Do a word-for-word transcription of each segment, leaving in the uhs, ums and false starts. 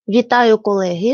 Вітаю, колеги!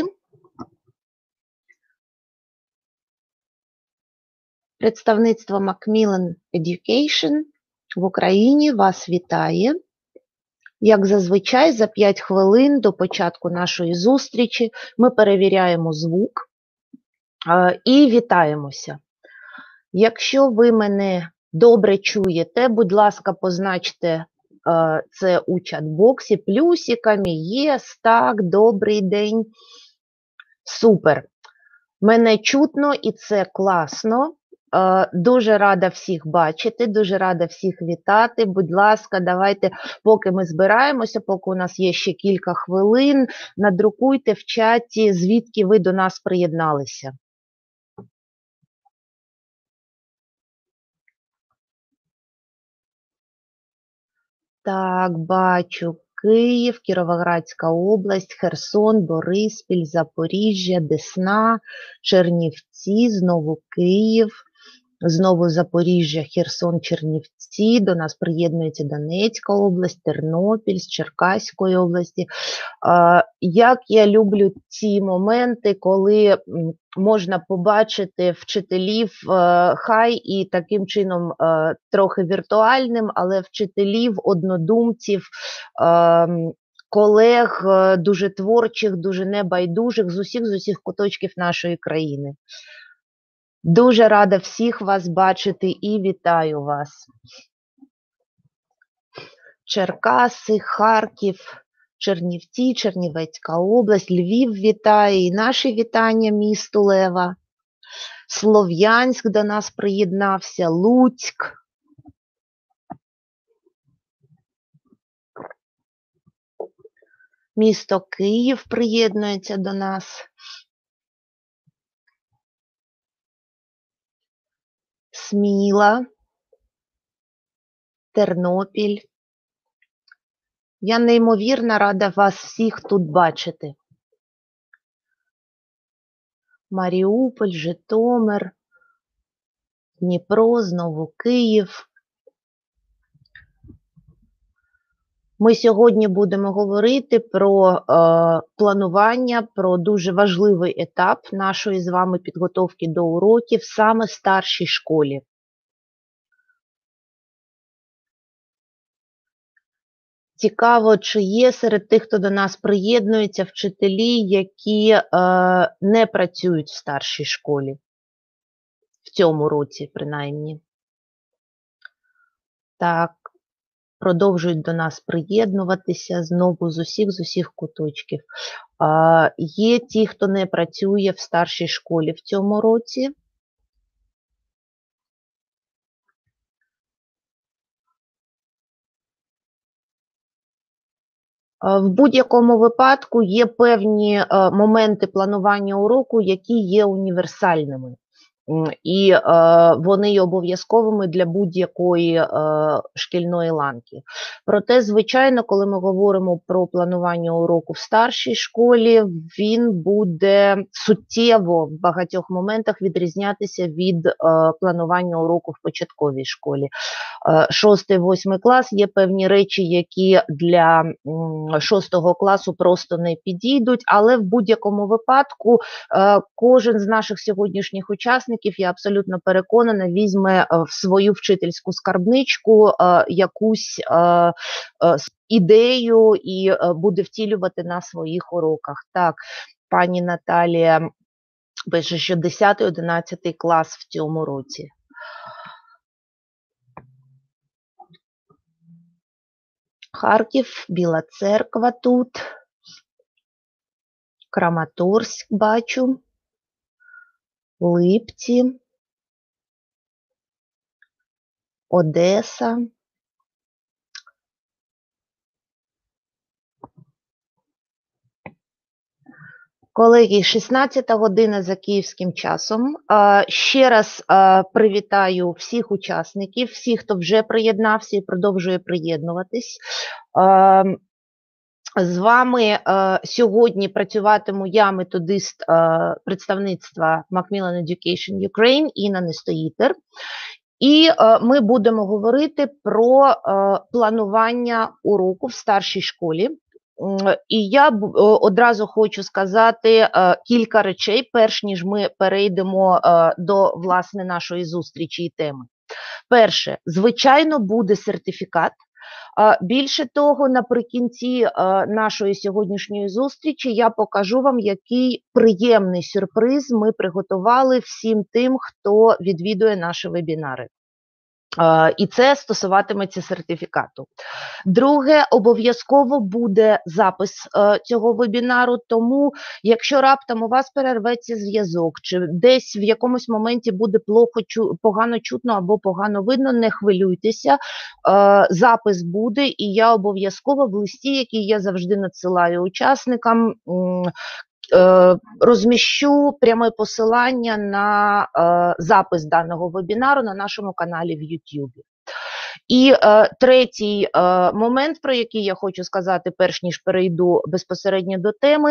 Представництво Macmillan Education в Україні вас вітає. Як зазвичай, за п'ять хвилин до початку нашої зустрічі ми перевіряємо звук е, і вітаємося. Якщо ви мене добре чуєте, будь ласка, позначте е, це у чат-боксі плюсиками. Єс, так, добрий день. Супер. Мене чутно і це класно. Дуже рада всіх бачити, дуже рада всіх вітати. Будь ласка, давайте, поки ми збираємося, поки у нас є ще кілька хвилин, надрукуйте в чаті, звідки ви до нас приєдналися. Так, бачу. Київ, Кіровоградська область, Херсон, Бориспіль, Запоріжжя, Десна, Чернівці, знову Київ, знову Запоріжжя, Херсон, Чернівці, до нас приєднується Донецька область, Тернопіль, з Черкаської області. Як я люблю ці моменти, коли можна побачити вчителів, хай і таким чином трохи віртуальним, але вчителів, однодумців, колег дуже творчих, дуже небайдужих з усіх, з усіх куточків нашої країни. Дуже рада всіх вас бачити і вітаю вас. Черкаси, Харків, Чернівці, Чернівецька область, Львів вітає, і наші вітання місту Лева. Слов'янськ до нас приєднався, Луцьк. Місто Київ приєднується до нас. Сміла, Тернопіль. Я неймовірно рада вас всіх тут бачити. Маріуполь, Житомир, Дніпро, знову Київ. Ми сьогодні будемо говорити про е, планування, про дуже важливий етап нашої з вами підготовки до уроків саме в старшій школі. Цікаво, чи є серед тих, хто до нас приєднується, вчителі, які е, не працюють в старшій школі. В цьому році, принаймні. Так. Продовжують до нас приєднуватися знову з усіх, з усіх куточків. А, є ті, хто не працює в старшій школі в цьому році. А, в будь-якому випадку є певні а, моменти планування уроку, які є універсальними. І е, вони є обов'язковими для будь-якої е, шкільної ланки. Проте, звичайно, коли ми говоримо про планування уроку в старшій школі, він буде суттєво в багатьох моментах відрізнятися від е, планування уроку в початковій школі. Шостий-восьмий клас є певні речі, які для шостого класу просто не підійдуть, але в будь-якому випадку е, кожен з наших сьогоднішніх учасників, я абсолютно переконана, візьме в свою вчительську скарбничку е, якусь е, е, ідею і е, буде втілювати на своїх уроках. Так, пані Наталія пише, що десятий-одинадцятий клас в цьому році. Харків, Біла Церква тут, Краматорськ бачу, Липці, Одеса, колеги, шістнадцята година за київським часом. Ще раз привітаю всіх учасників, всіх, хто вже приєднався і продовжує приєднуватись. З вами е, сьогодні працюватиму я, методист е, представництва Macmillan Education Ukraine, Інна Нестоїтер. І е, ми будемо говорити про е, планування уроку в старшій школі. М, І я б- о, одразу хочу сказати е, кілька речей, перш ніж ми перейдемо е, до власне нашої зустрічі і теми. Перше, звичайно, буде сертифікат. А, Більше того, наприкінці а, нашої сьогоднішньої зустрічі я покажу вам, який приємний сюрприз ми приготували всім тим, хто відвідує наші вебінари. А, І це стосуватиметься сертифікату. Друге, обов'язково буде запис е, цього вебінару, тому якщо раптом у вас перерветься зв'язок, чи десь в якомусь моменті буде плохо чу, погано чутно або погано видно, не хвилюйтеся, е, запис буде, і я обов'язково в листі, який я завжди надсилаю учасникам, м, е, розміщу пряме посилання на е, запис даного вебінару на нашому каналі в YouTube. І е, третій е, момент, про який я хочу сказати, перш ніж перейду безпосередньо до теми,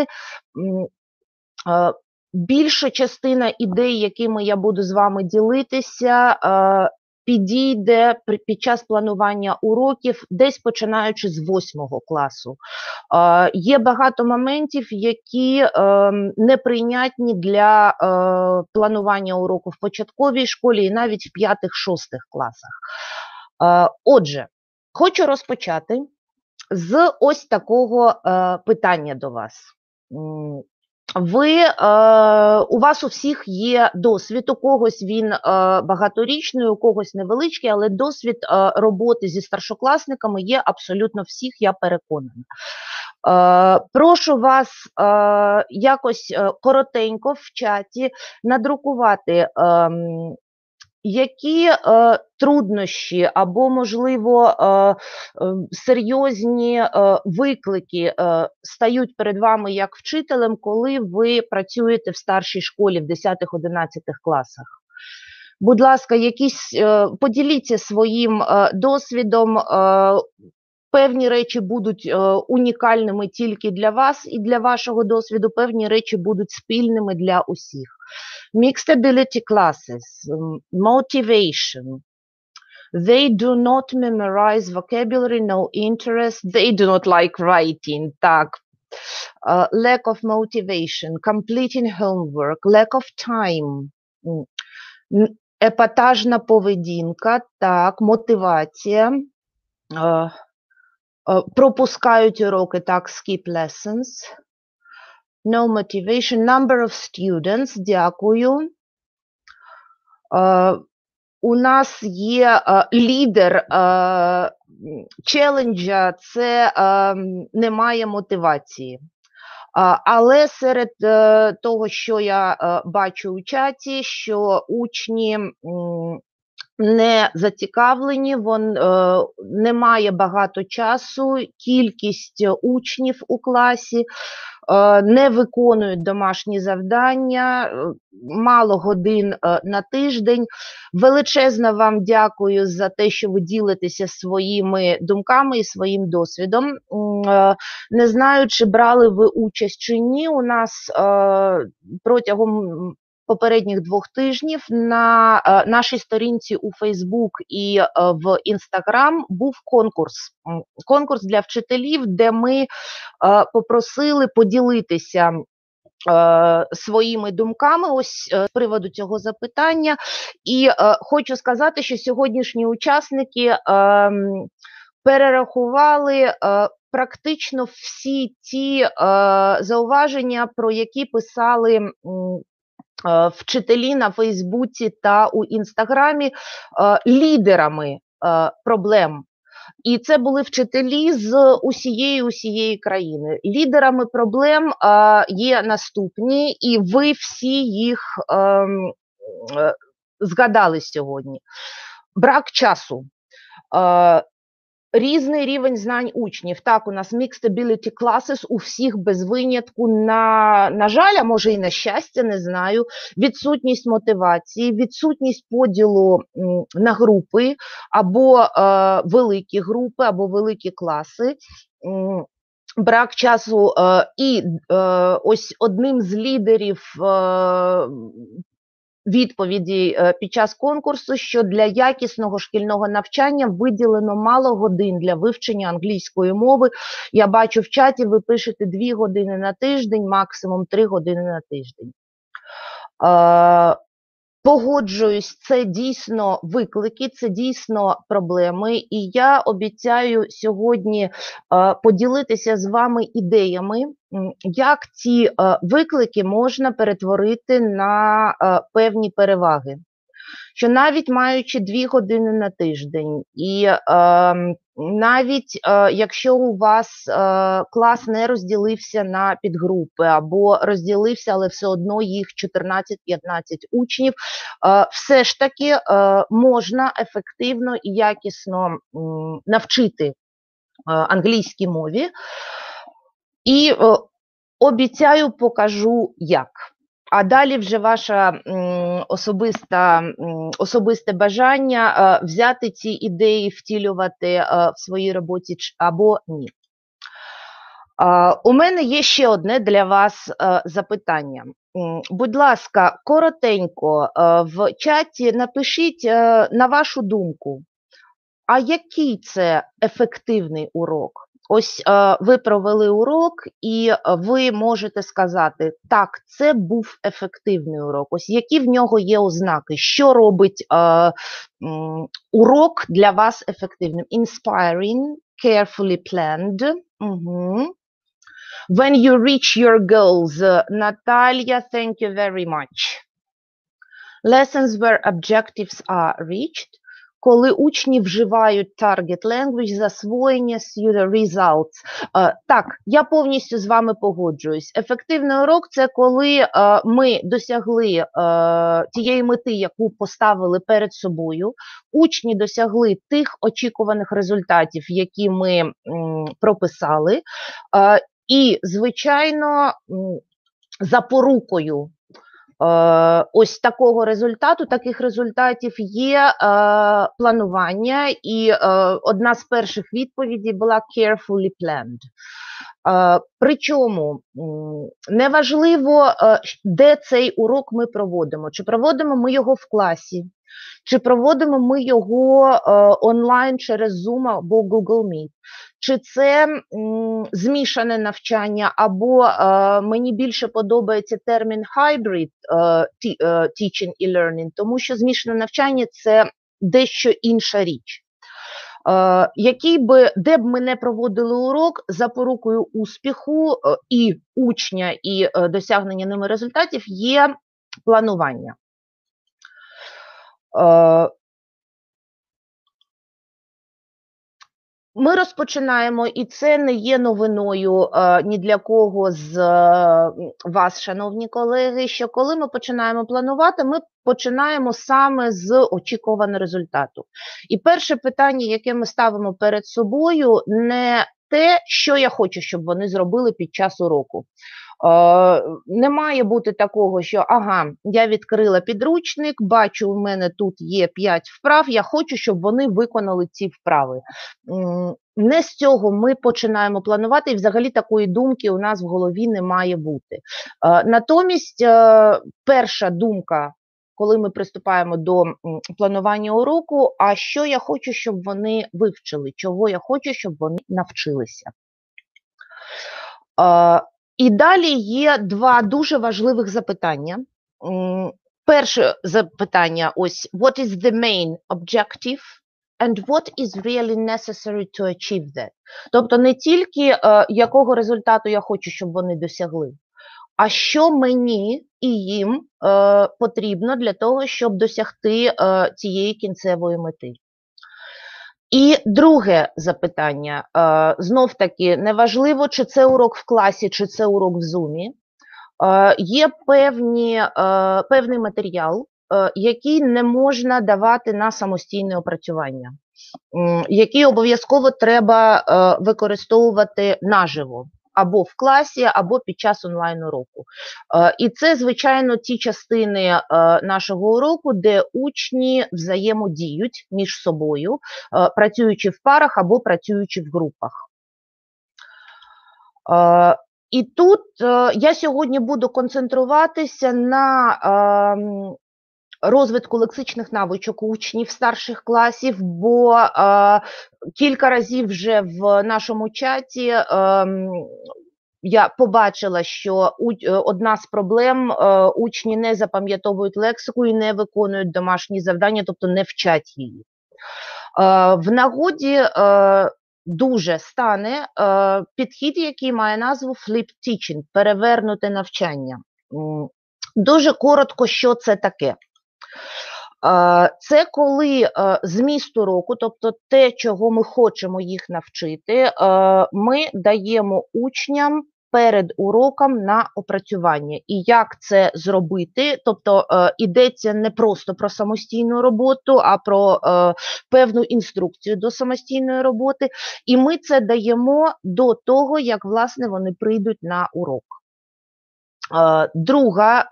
е, більша частина ідей, якими я буду з вами ділитися, е, підійде під час планування уроків, десь починаючи з восьмого класу. Е, є багато моментів, які е, неприйнятні для е, планування уроку в початковій школі і навіть в п'ятих-шостих класах. Отже, хочу розпочати з ось такого е, питання до вас. Ви, е, у вас у всіх є досвід, у когось він е, багаторічний, у когось невеличкий, але досвід е, роботи зі старшокласниками є абсолютно всіх, я переконана. Е, прошу вас е, якось е, коротенько в чаті надрукувати е, які е, труднощі або, можливо, е, е, серйозні е, виклики е, стають перед вами як вчителем, коли ви працюєте в старшій школі в десятих-одинадцятих класах? Будь ласка, якісь е, поділіться своїм е, досвідом. Е, Певні речі будуть е, унікальними тільки для вас і для вашого досвіду, певні речі будуть спільними для усіх. Mixed ability classes, um, motivation. They do not memorize vocabulary, no interest. They do not like writing. Так. Uh, lack of motivation, completing homework, lack of time. Епатажна поведінка, так, мотивація. Uh, uh, пропускають уроки, так, skip lessons. No motivation, number of students, дякую. Uh, у нас є uh, лідер uh, челенджа, це uh, немає мотивації. Uh, але серед uh, того, що я uh, бачу у чаті, що учні um, не зацікавлені, вон, е, немає багато часу, кількість учнів у класі, е, не виконують домашні завдання, мало годин е, на тиждень. Величезно вам дякую за те, що ви ділитеся своїми думками і своїм досвідом. Е, не знаю, чи брали ви участь чи ні, у нас е, протягом попередніх двох тижнів на е, нашій сторінці у Facebook і е, в Instagram був конкурс. Конкурс для вчителів, де ми е, попросили поділитися е, своїми думками ось е, з приводу цього запитання. І е, хочу сказати, що сьогоднішні учасники е, перерахували е, практично всі ті е, зауваження, про які писали м, вчителі на Фейсбуці та у Інстаграмі лідерами проблем. І це були вчителі з усієї усієї країни. Лідерами проблем є наступні, і ви всі їх згадали сьогодні. Брак часу. Різний рівень знань учнів. Так, у нас Mixed Ability Classes у всіх без винятку, на, на жаль, а може і на щастя, не знаю, відсутність мотивації, відсутність поділу м, на групи, або е, великі групи, або великі класи. М, брак часу е, і е, ось одним з лідерів е, відповіді е, під час конкурсу, що для якісного шкільного навчання виділено мало годин для вивчення англійської мови. Я бачу в чаті, ви пишете дві години на тиждень, максимум три години на тиждень. Е, Погоджуюсь, це дійсно виклики, це дійсно проблеми, і я обіцяю сьогодні е, поділитися з вами ідеями, як ці е, виклики можна перетворити на е, певні переваги. Що навіть маючи дві години на тиждень, і е, навіть е, якщо у вас е, клас не розділився на підгрупи, або розділився, але все одно їх чотирнадцять-п'ятнадцять учнів, е, все ж таки е, можна ефективно і якісно м, навчити е, англійській мові. І е, обіцяю, покажу як. А далі вже ваше м, особиста, м, особисте бажання е, взяти ці ідеї, втілювати е, в своїй роботі або ні. Е, у мене є ще одне для вас е, запитання. М, будь ласка, коротенько е, в чаті напишіть е, на вашу думку, а який це ефективний урок? Ось е, ви провели урок, і ви можете сказати, так, це був ефективний урок. Ось які в нього є ознаки, що робить е, м, урок для вас ефективним? Inspiring, carefully planned. Угу. When you reach your goals, Наталія, thank you very much. Lessons where objectives are reached. Коли учні вживають target language, засвоєння results. Uh, так, я повністю з вами погоджуюсь. Ефективний урок – це коли uh, ми досягли uh, тієї мети, яку поставили перед собою, учні досягли тих очікуваних результатів, які ми м, прописали, uh, і, звичайно, м, запорукою ось такого результату, таких результатів є е, планування, і е, одна з перших відповідей була carefully planned. Е, причому неважливо, е, де цей урок ми проводимо, чи проводимо ми його в класі, чи проводимо ми його е, онлайн через Zoom або Google Meet, чи це м, змішане навчання, або е, мені більше подобається термін hybrid е, ті, е, teaching і learning, тому що змішане навчання – це дещо інша річ. Е, який би, де б ми не проводили урок, запорукою успіху е, і учня, і е, досягнення ними результатів є планування. Е, Ми розпочинаємо, і це не є новиною е, ні для кого з е, вас, шановні колеги, що коли ми починаємо планувати, ми починаємо саме з очікуваного результату. І перше питання, яке ми ставимо перед собою, не те, що я хочу, щоб вони зробили під час уроку. Е, не має бути такого, що ага, я відкрила підручник, бачу, у мене тут є п'ять вправ, я хочу, щоб вони виконали ці вправи. Не з цього ми починаємо планувати, і взагалі такої думки у нас в голові не має бути. Е, натомість, е, перша думка, коли ми приступаємо до планування уроку, а що я хочу, щоб вони вивчили, чого я хочу, щоб вони навчилися. Е, І далі є два дуже важливих запитання. Перше запитання ось what is the main objective and what is really necessary to achieve that. Тобто не тільки е, якого результату я хочу, щоб вони досягли, а що мені і їм е, потрібно для того, щоб досягти е, цієї кінцевої мети. І друге запитання, е, знов-таки, неважливо, чи це урок в класі, чи це урок в Zoom, е, є певні, е, певний матеріал, е, який не можна давати на самостійне опрацювання, е, який обов'язково треба е, використовувати наживо, або в класі, або під час онлайн-уроку. Е, і це, звичайно, ті частини е, нашого уроку, де учні взаємодіють між собою, е, працюючи в парах або працюючи в групах. Е, і тут е, я сьогодні буду концентруватися на е, розвитку лексичних навичок учнів старших класів, бо е, кілька разів вже в нашому чаті е, я побачила, що одна з проблем е, учні не запам'ятовують лексику і не виконують домашні завдання, тобто не вчать її. Е, в нагоді е, дуже стане е, підхід, який має назву Flip Teaching – перевернуте навчання. Дуже коротко, що це таке. Це коли зміст уроку, тобто те, чого ми хочемо їх навчити, ми даємо учням перед уроком на опрацювання. І як це зробити, тобто йдеться не просто про самостійну роботу, а про певну інструкцію до самостійної роботи. І ми це даємо до того, як, власне, вони прийдуть на урок. Друга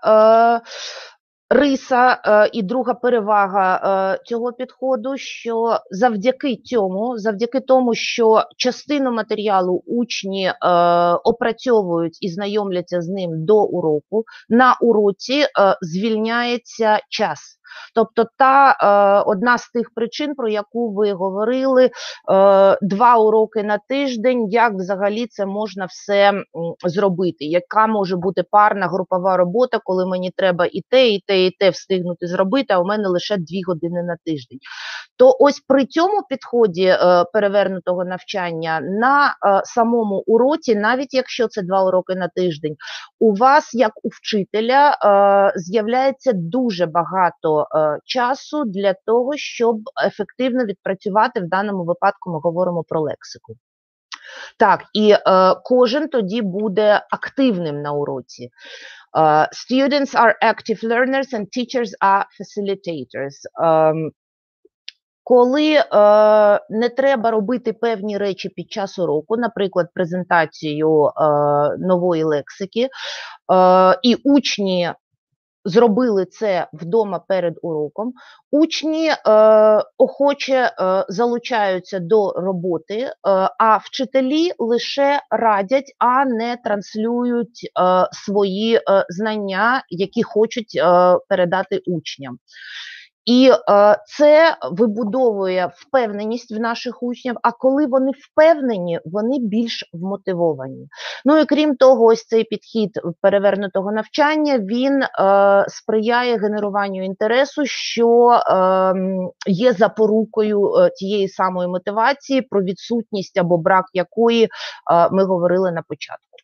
риса е, і друга перевага е, цього підходу, що завдяки цьому, завдяки тому, що частину матеріалу учні е, опрацьовують і знайомляться з ним до уроку, на уроці е, звільняється час. Тобто та е, одна з тих причин, про яку ви говорили, е, два уроки на тиждень, як взагалі це можна все м, зробити, яка може бути парна групова робота, коли мені треба і те, і те, і те встигнути зробити, а у мене лише дві години на тиждень. То ось при цьому підході е, перевернутого навчання на е, самому уроці, навіть якщо це два уроки на тиждень, у вас, як у вчителя, е, з'являється дуже багато е, часу для того, щоб ефективно відпрацювати, в даному випадку ми говоримо про лексику. Так, і е, кожен тоді буде активним на уроці. Uh, students are active learners and teachers are facilitators. Um, Коли е, не треба робити певні речі під час уроку, наприклад, презентацію е, нової лексики, е, і учні зробили це вдома перед уроком, учні е, охоче е, залучаються до роботи, е, а вчителі лише радять, а не транслюють е, свої е, знання, які хочуть е, передати учням. І е, це вибудовує впевненість в наших учнів, а коли вони впевнені, вони більш вмотивовані. Ну і крім того, ось цей підхід перевернутого навчання, він е, сприяє генеруванню інтересу, що е, є запорукою е, тієї самої мотивації, про відсутність або брак якої е, ми говорили на початку.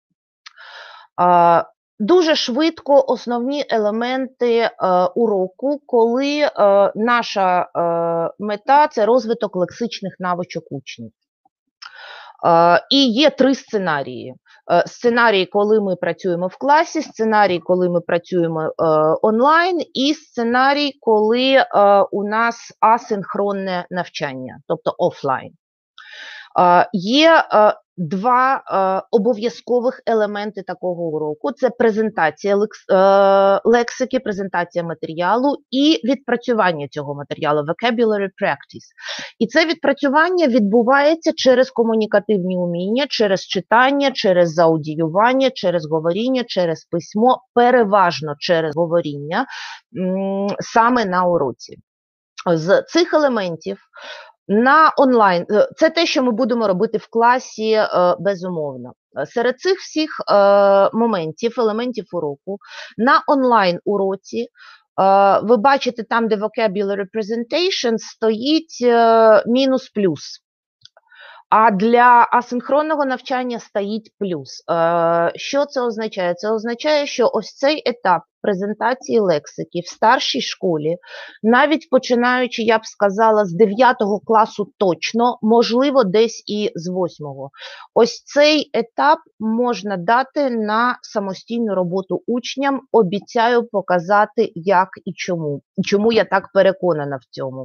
Е, Дуже швидко основні елементи е, уроку, коли е, наша е, мета – це розвиток лексичних навичок учнів. Е, і є три сценарії. Е, сценарій, коли ми працюємо в класі, сценарій, коли ми працюємо е, онлайн, і сценарій, коли е, у нас асинхронне навчання, тобто офлайн. Е, є е, два е, обов'язкових елементи такого уроку. Це презентація лекс, е, лексики, презентація матеріалу і відпрацювання цього матеріалу, vocabulary practice. І це відпрацювання відбувається через комунікативні уміння, через читання, через аудіювання, через говоріння, через письмо, переважно через говоріння, м, саме на уроці. З цих елементів на онлайн, це те, що ми будемо робити в класі, безумовно. Серед цих всіх моментів, елементів уроку, на онлайн-уроці, ви бачите там, де vocabulary presentation, стоїть мінус-плюс. А для асинхронного навчання стоїть плюс. Що це означає? Це означає, що ось цей етап презентації лексики в старшій школі, навіть починаючи, я б сказала, з дев'ятого класу точно, можливо, десь і з восьмого. Ось цей етап можна дати на самостійну роботу учням. Обіцяю показати, як і чому. Чому я так переконана в цьому.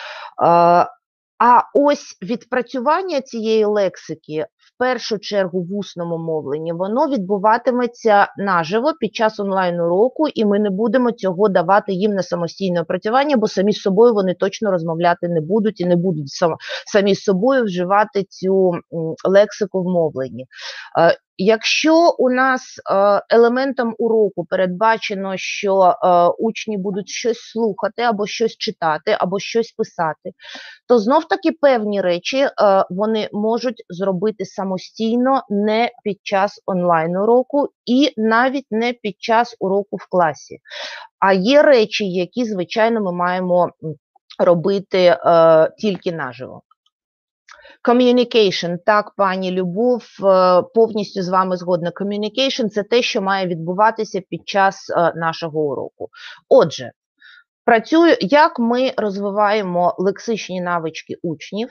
А ось відпрацювання цієї лексики, в першу чергу в усному мовленні, воно відбуватиметься наживо під час онлайн-уроку, і ми не будемо цього давати їм на самостійне опрацювання, бо самі з собою вони точно розмовляти не будуть і не будуть самі з собою вживати цю лексику в мовленні. Якщо у нас е, елементом уроку передбачено, що е, учні будуть щось слухати, або щось читати, або щось писати, то знов-таки певні речі е, вони можуть зробити самостійно не під час онлайн-уроку і навіть не під час уроку в класі. А є речі, які, звичайно, ми маємо робити е, тільки наживо. Communication, так, пані Любов, повністю з вами згодна. Communication – це те, що має відбуватися під час нашого уроку. Отже, працюю, як ми розвиваємо лексичні навички учнів.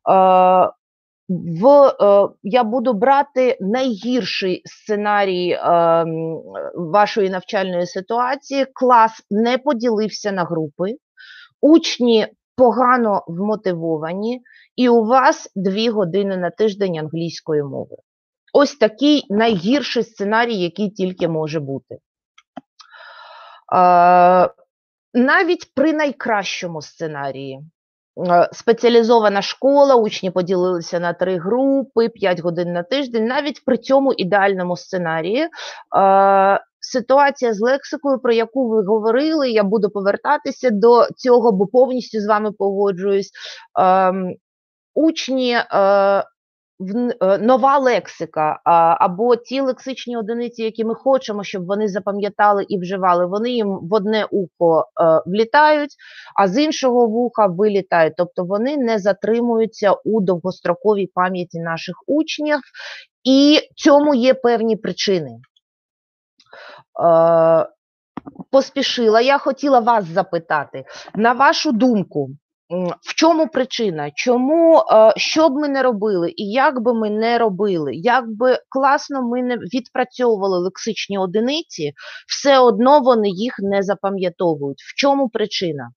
В, я буду брати найгірший сценарій вашої навчальної ситуації. Клас не поділився на групи, учні погано вмотивовані, і у вас дві години на тиждень англійської мови. Ось такий найгірший сценарій, який тільки може бути. Е, навіть при найкращому сценарії. Е, спеціалізована школа, учні поділилися на три групи, п'ять годин на тиждень. Навіть при цьому ідеальному сценарії е, ситуація з лексикою, про яку ви говорили, я буду повертатися до цього, бо повністю з вами погоджуюсь. Е, учні, е, в, е, нова лексика, е, або ті лексичні одиниці, які ми хочемо, щоб вони запам'ятали і вживали, вони їм в одне ухо е, влітають, а з іншого вуха вилітають. Тобто вони не затримуються у довгостроковій пам'яті наших учнів, і цьому є певні причини. Е, поспішила, я хотіла вас запитати, на вашу думку, в чому причина? Чому, що б ми не робили і як би ми не робили, як би класно ми не відпрацьовували лексичні одиниці, все одно вони їх не запам'ятовують. В чому причина?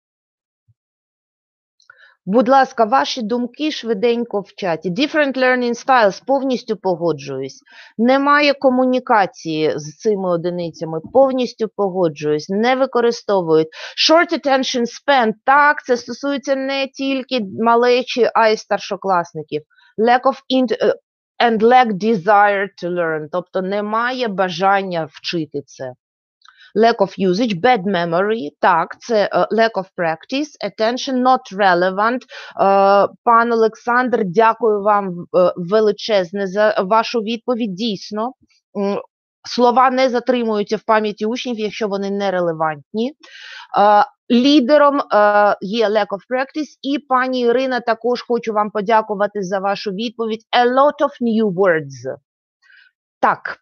Будь ласка, ваші думки швиденько в чаті. Different learning styles, повністю погоджуюсь. Немає комунікації з цими одиницями, повністю погоджуюсь. Не використовують. Short attention span, так, це стосується не тільки малечі, а й старшокласників. Lack of int and lack desire to learn, тобто немає бажання вчити це. Lack of usage, bad memory, так, це uh, lack of practice, attention not relevant. Uh, пан Олександр, дякую вам uh, величезне за вашу відповідь. Дійсно, um, слова не затримуються в пам'яті учнів, якщо вони нерелевантні. Uh, лідером uh, є lack of practice, і пані Ірина, також хочу вам подякувати за вашу відповідь. A lot of new words. Так.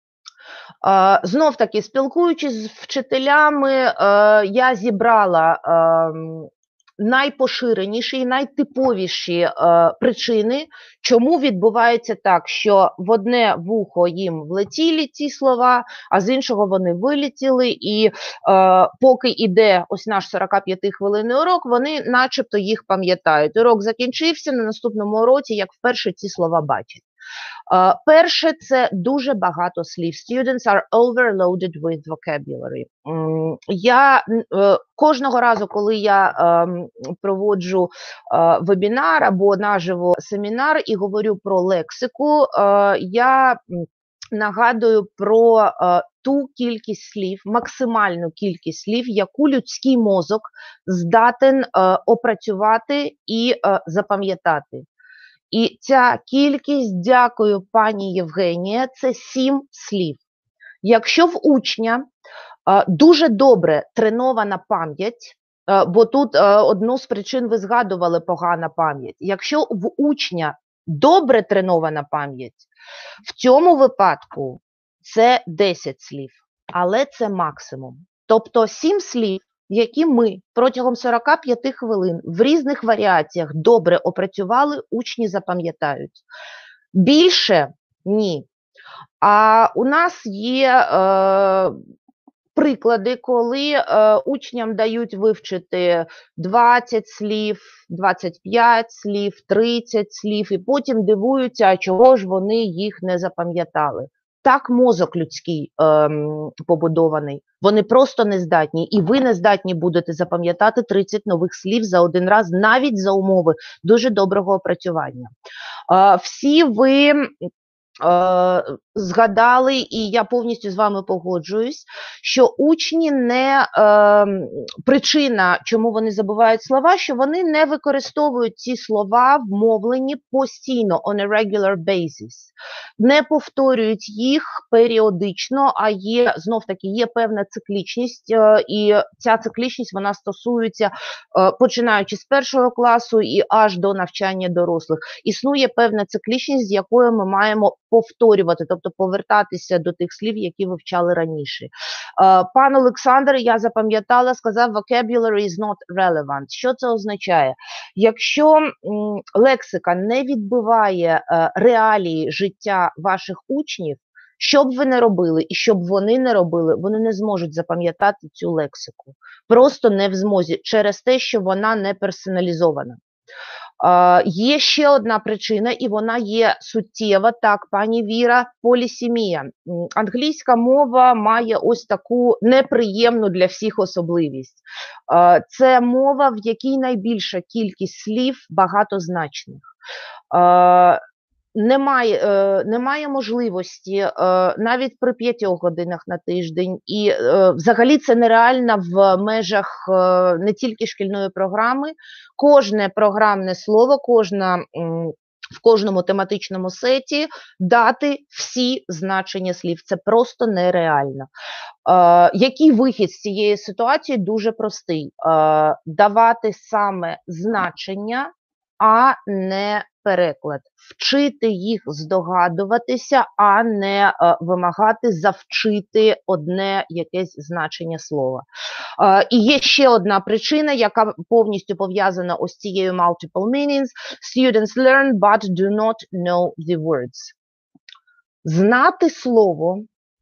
Uh, знов таки, спілкуючись з вчителями, uh, я зібрала uh, найпоширеніші і найтиповіші uh, причини, чому відбувається так, що в одне вухо їм влетіли ці слова, а з іншого вони вилетіли, і uh, поки йде ось наш сорокап'ятихвилинний урок, вони начебто їх пам'ятають. Урок закінчився, на наступному уроці, як вперше ці слова бачать. Uh, перше, це дуже багато слів. Students are overloaded with vocabulary. Um, я uh, кожного разу, коли я um, проводжу uh, вебінар або наживо семінар і говорю про лексику, uh, я нагадую про uh, ту кількість слів, максимальну кількість слів, яку людський мозок здатен uh, опрацювати і uh, запам'ятати. І ця кількість, дякую пані Євгенія, це сім слів. Якщо в учня е, дуже добре тренована пам'ять, е, бо тут е, одну з причин ви згадували погана пам'ять. Якщо в учня добре тренована пам'ять, в цьому випадку це десять слів, але це максимум. Тобто сім слів, які ми протягом сорока п'яти хвилин в різних варіаціях добре опрацювали, учні запам'ятають. Більше – ні. А у нас є е, приклади, коли е, учням дають вивчити двадцять слів, двадцять п'ять слів, тридцять слів, і потім дивуються, а чого ж вони їх не запам'ятали. Так мозок людський ем, побудований. Вони просто не здатні. І ви не здатні будете запам'ятати тридцять нових слів за один раз, навіть за умови дуже доброго опрацювання. Е, всі ви Е, згадали, і я повністю з вами погоджуюсь, що учні не е, причина, чому вони забувають слова, що вони не використовують ці слова в мовленні постійно, on a regular basis, не повторюють їх періодично, а є, знов таки, є певна циклічність, е, і ця циклічність, вона стосується, е, починаючи з першого класу і аж до навчання дорослих. Існує певна циклічність, з якою ми маємо повторювати, тобто повертатися до тих слів, які ви вчали раніше. Пан Олександр, я запам'ятала, сказав, vocabulary is not relevant. Що це означає? Якщо м, лексика не відбиває е, реалії життя ваших учнів, що б ви не робили і що б вони не робили, вони не зможуть запам'ятати цю лексику. Просто не в змозі, через те, що вона не персоналізована. Uh, є ще одна причина, і вона є суттєва, так, пані Віра, полісемія. Англійська мова має ось таку неприємну для всіх особливість. Uh, це мова, в якій найбільша кількість слів багатозначних. Uh, Немає, е, немає можливості е, навіть при п'ятьох годинах на тиждень, і е, взагалі це нереально в межах е, не тільки шкільної програми. Кожне програмне слово, кожна, м, в кожному тематичному сеті дати всі значення слів. Це просто нереально. Е, який вихід з цієї ситуації? Дуже простий. Е, давати саме значення, а не переклад. Вчити їх здогадуватися, а не е, вимагати завчити одне якесь значення слова. Е, і є ще одна причина, яка повністю пов'язана ось цією multiple meanings. Students learn, but do not know the words. Знати слово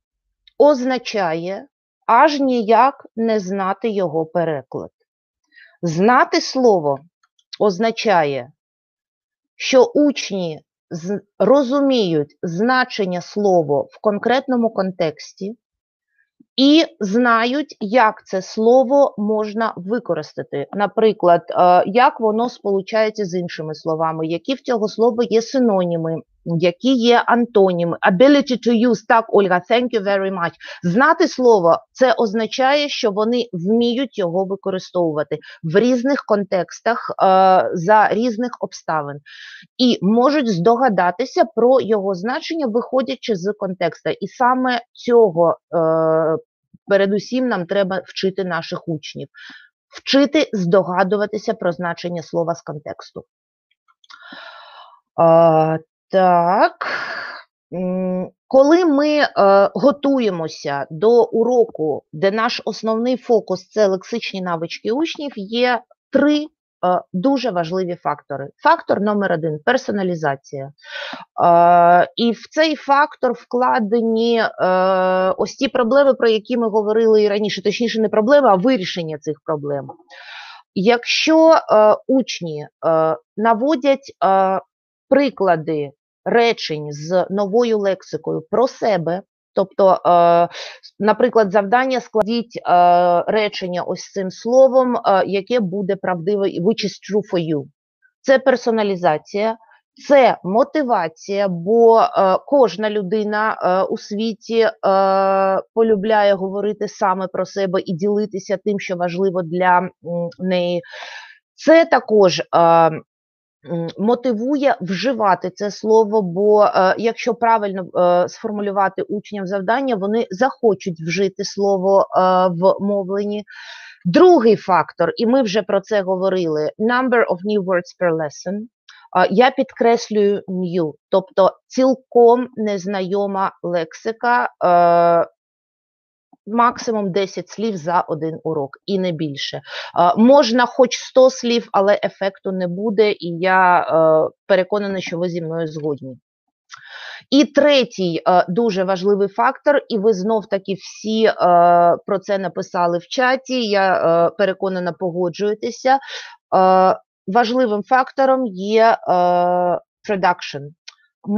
означає аж ніяк не знати його переклад. Знати слово означає, що учні розуміють значення слова в конкретному контексті і знають, як це слово можна використати. Наприклад, як воно сполучається з іншими словами, які в цього слова є синоніми, які є антоніми. Ability to use. Так, Ольга, thank you very much. Знати слово – це означає, що вони вміють його використовувати в різних контекстах, е, за різних обставин. І можуть здогадатися про його значення, виходячи з контексту. І саме цього е, передусім нам треба вчити наших учнів. Вчити здогадуватися про значення слова з контексту. Е, Так, коли ми е, готуємося до уроку, де наш основний фокус – це лексичні навички учнів, є три е, дуже важливі фактори. Фактор номер один – персоналізація. Е, і в цей фактор вкладені е, ось ті проблеми, про які ми говорили і раніше, точніше не проблеми, а вирішення цих проблем. Якщо е, учні е, наводять е, приклади речень з новою лексикою про себе, тобто, е, наприклад, завдання складіть е, речення ось цим словом, е, яке буде правдиве, which is true for you. Це персоналізація, це мотивація, бо е, кожна людина е, у світі е, полюбляє говорити саме про себе і ділитися тим, що важливо для м, неї. Це також е, мотивує вживати це слово, бо е, якщо правильно е, сформулювати учням завдання, вони захочуть вжити слово е, в мовленні. Другий фактор, і ми вже про це говорили, number of new words per lesson. Е, я підкреслюю new, тобто цілком незнайома лексика, е, максимум десять слів за один урок, і не більше. Е, можна хоч сто слів, але ефекту не буде, і я е, переконана, що ви зі мною згодні. І третій е, дуже важливий фактор, і ви знов-таки всі е, про це написали в чаті, я е, переконана, погоджуєтеся. Е, важливим фактором є е, production.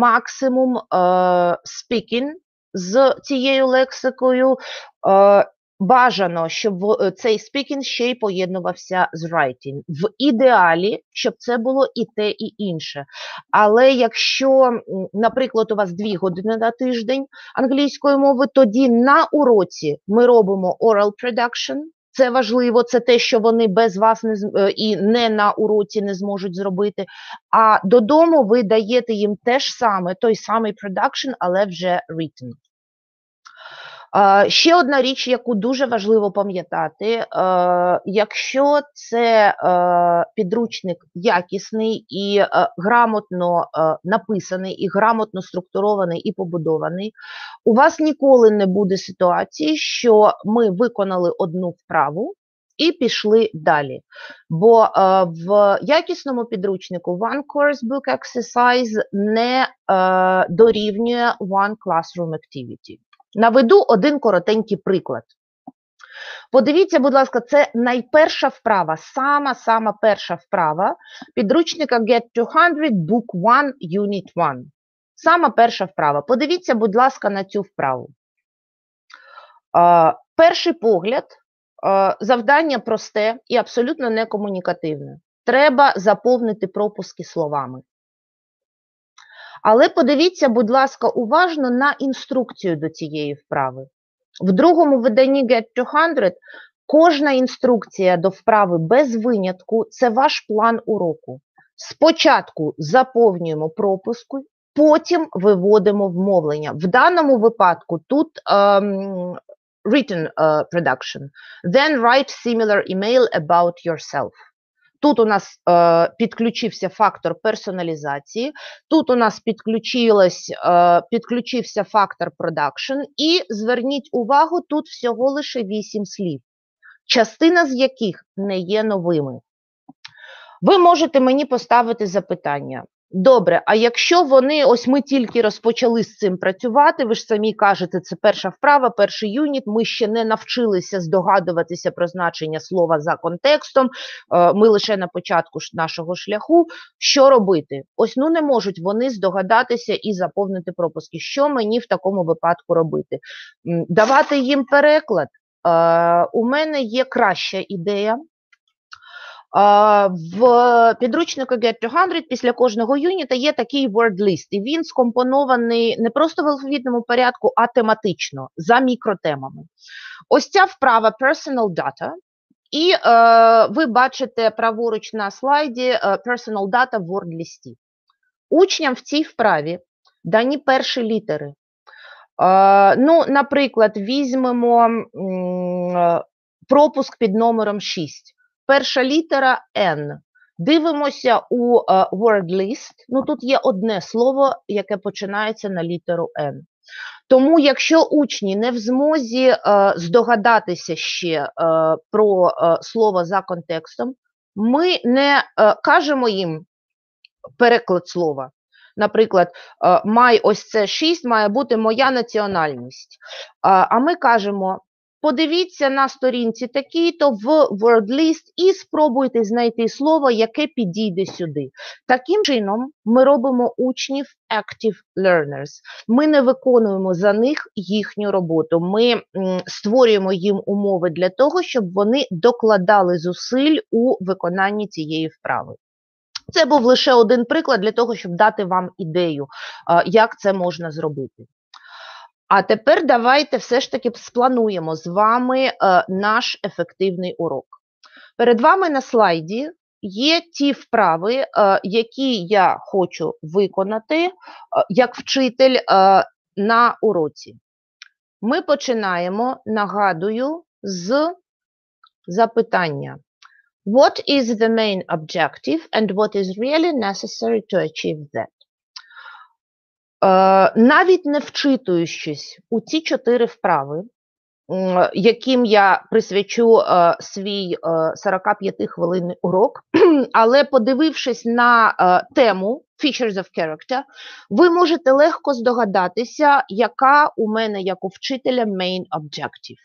Максимум е, speaking з цією лексикою, е, бажано, щоб цей speaking ще й поєднувався з writing. В ідеалі, щоб це було і те, і інше. Але якщо, наприклад, у вас дві години на тиждень англійської мови, тоді на уроці ми робимо oral production. Це важливо, це те, що вони без вас не і не на уроці не зможуть зробити. А додому ви даєте їм те ж саме, той самий production, але вже written. Uh, ще одна річ, яку дуже важливо пам'ятати, uh, якщо це uh, підручник якісний і uh, грамотно uh, написаний, і грамотно структурований і побудований, у вас ніколи не буде ситуації, що ми виконали одну вправу і пішли далі. Бо uh, в якісному підручнику One Course Book Exercise не uh, дорівнює One Classroom Activity. Наведу один коротенький приклад. Подивіться, будь ласка, це найперша вправа, сама-сама перша вправа підручника Get двісті, Book один, Unit один. Сама перша вправа. Подивіться, будь ласка, на цю вправу. Uh, перший погляд, uh, завдання просте і абсолютно некомунікативне. Треба заповнити пропуски словами. Але подивіться, будь ласка, уважно на інструкцію до цієї вправи. В другому виданні Get двісті кожна інструкція до вправи без винятку – це ваш план уроку. Спочатку заповнюємо пропуски, потім виводимо вмовлення. В даному випадку тут um, written uh, production. Then write similar email about yourself. Тут у нас е, підключився фактор персоналізації, тут у нас підключилось, е, підключився фактор продакшн, і зверніть увагу, тут всього лише вісім слів, частина з яких не є новими. Ви можете мені поставити запитання. Добре, а якщо вони, ось ми тільки розпочали з цим працювати, ви ж самі кажете, це перша вправа, перший юніт, ми ще не навчилися здогадуватися про значення слова за контекстом, ми лише на початку нашого шляху, що робити? Ось, ну не можуть вони здогадатися і заповнити пропуски. Що мені в такому випадку робити? Давати їм переклад? У мене є краща ідея. В підручнику Get двісті після кожного юніта є такий word list, і він скомпонований не просто в алфавітному порядку, а тематично, за мікротемами. Ось ця вправа Personal Data, і е, ви бачите праворуч на слайді е, Personal Data в word листі. Учням в цій вправі дані перші літери. Е, ну, наприклад, візьмемо м, пропуск під номером шість. Перша літера N. Дивимося у uh, word list. Ну, тут є одне слово, яке починається на літеру N. Тому, якщо учні не в змозі uh, здогадатися ще uh, про uh, слово за контекстом, ми не uh, кажемо їм переклад слова. Наприклад, uh, май ось це шість, має бути моя національність. Uh, а ми кажемо, подивіться на сторінці такій-то в word list і спробуйте знайти слово, яке підійде сюди. Таким чином, ми робимо учнів active learners. Ми не виконуємо за них їхню роботу. Ми м, створюємо їм умови для того, щоб вони докладали зусиль у виконанні цієї вправи. Це був лише один приклад для того, щоб дати вам ідею, як це можна зробити. А тепер давайте все ж таки сплануємо з вами е, наш ефективний урок. Перед вами на слайді є ті вправи, е, які я хочу виконати е, як вчитель е, на уроці. Ми починаємо, нагадую, з запитання. What is the main objective and what is really necessary to achieve that? Навіть не вчитуючись у ці чотири вправи, яким я присвячу свій сорокап'ятихвилинний урок, але подивившись на тему Features of Character, ви можете легко здогадатися, яка у мене, як у вчителя, main objective.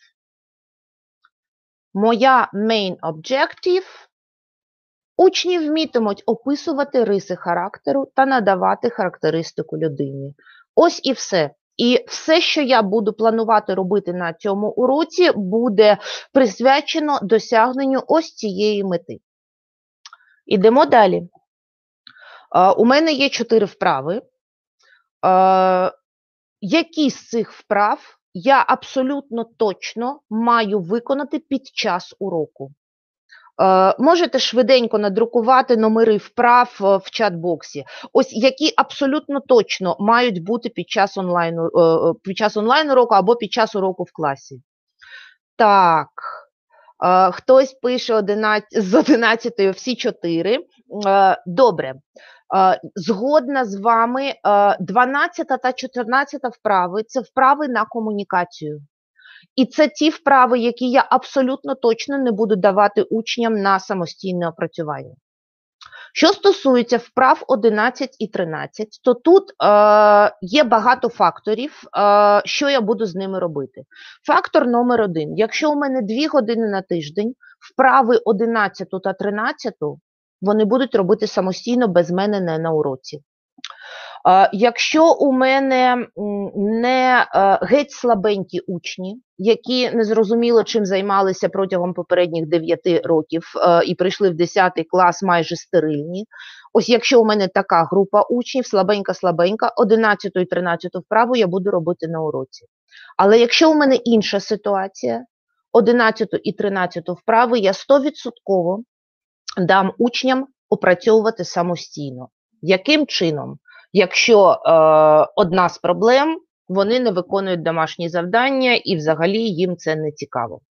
Моя main objective – учні вмітимуть описувати риси характеру та надавати характеристику людині. Ось і все. І все, що я буду планувати робити на цьому уроці, буде присвячено досягненню ось цієї мети. Ідемо далі. У мене є чотири вправи. Які з цих вправ я абсолютно точно маю виконати під час уроку? Е, можете швиденько надрукувати номери вправ в чат-боксі. Ось які абсолютно точно мають бути під час онлайн, е, під час онлайн-уроку або під час уроку в класі. Так, е, хтось пише одинадцять, з одинадцятої всі чотири. Е, добре. Згодна з вами, дванадцята та чотирнадцята вправи – це вправи на комунікацію. І це ті вправи, які я абсолютно точно не буду давати учням на самостійне опрацювання. Що стосується вправ одинадцять і тринадцять, то тут е, є багато факторів, е, що я буду з ними робити. Фактор номер один. Якщо у мене дві години на тиждень, вправи одинадцяту та тринадцяту вони будуть робити самостійно, без мене, не на уроці. Е, якщо у мене не е, геть слабенькі учні, які не зрозуміло, чим займалися протягом попередніх дев'яти років е, і прийшли в десятий клас майже стерильні, ось якщо у мене така група учнів, слабенька-слабенька, одинадцяту і тринадцяту вправу я буду робити на уроці. Але якщо у мене інша ситуація, одинадцяту і тринадцяту вправи я сто відсотків дам учням опрацьовувати самостійно. Яким чином? Якщо е, одна з проблем, вони не виконують домашні завдання і взагалі їм це не цікаво.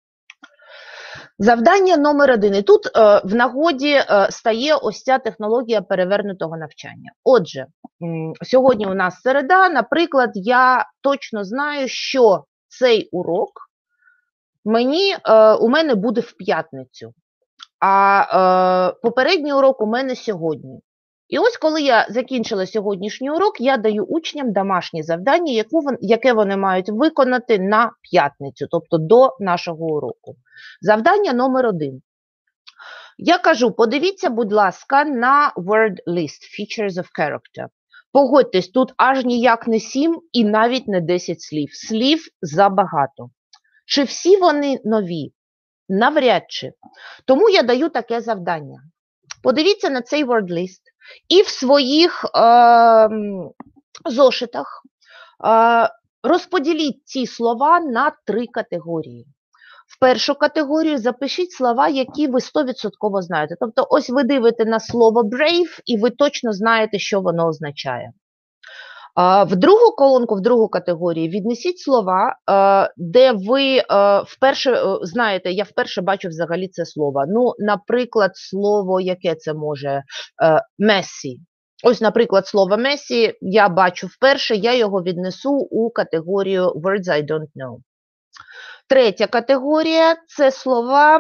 Завдання номер один. І тут е, в нагоді е, стає ось ця технологія перевернутого навчання. Отже, м, сьогодні у нас середа, наприклад, я точно знаю, що цей урок мені, е, у мене буде в п'ятницю. А е, попередній урок у мене сьогодні. І ось коли я закінчила сьогоднішній урок, я даю учням домашнє завдання, яку вон, яке вони мають виконати на п'ятницю, тобто до нашого уроку. Завдання номер один. Я кажу, подивіться, будь ласка, на word list, features of character. Погодьтесь, тут аж ніяк не сім і навіть не десять слів. Слів забагато. Чи всі вони нові? Навряд чи. Тому я даю таке завдання. Подивіться на цей word list і в своїх е, зошитах е, розподіліть ці слова на три категорії. В першу категорію запишіть слова, які ви сто відсотків знаєте. Тобто ось ви дивите на слово brave і ви точно знаєте, що воно означає. В другу колонку, в другу категорію віднесіть слова, де ви вперше знаєте, я вперше бачу взагалі це слово. Ну, наприклад, слово, яке це може? Messy. Ось, наприклад, слово Messy я бачу вперше, я його віднесу у категорію words I don't know. Третя категорія – це слова,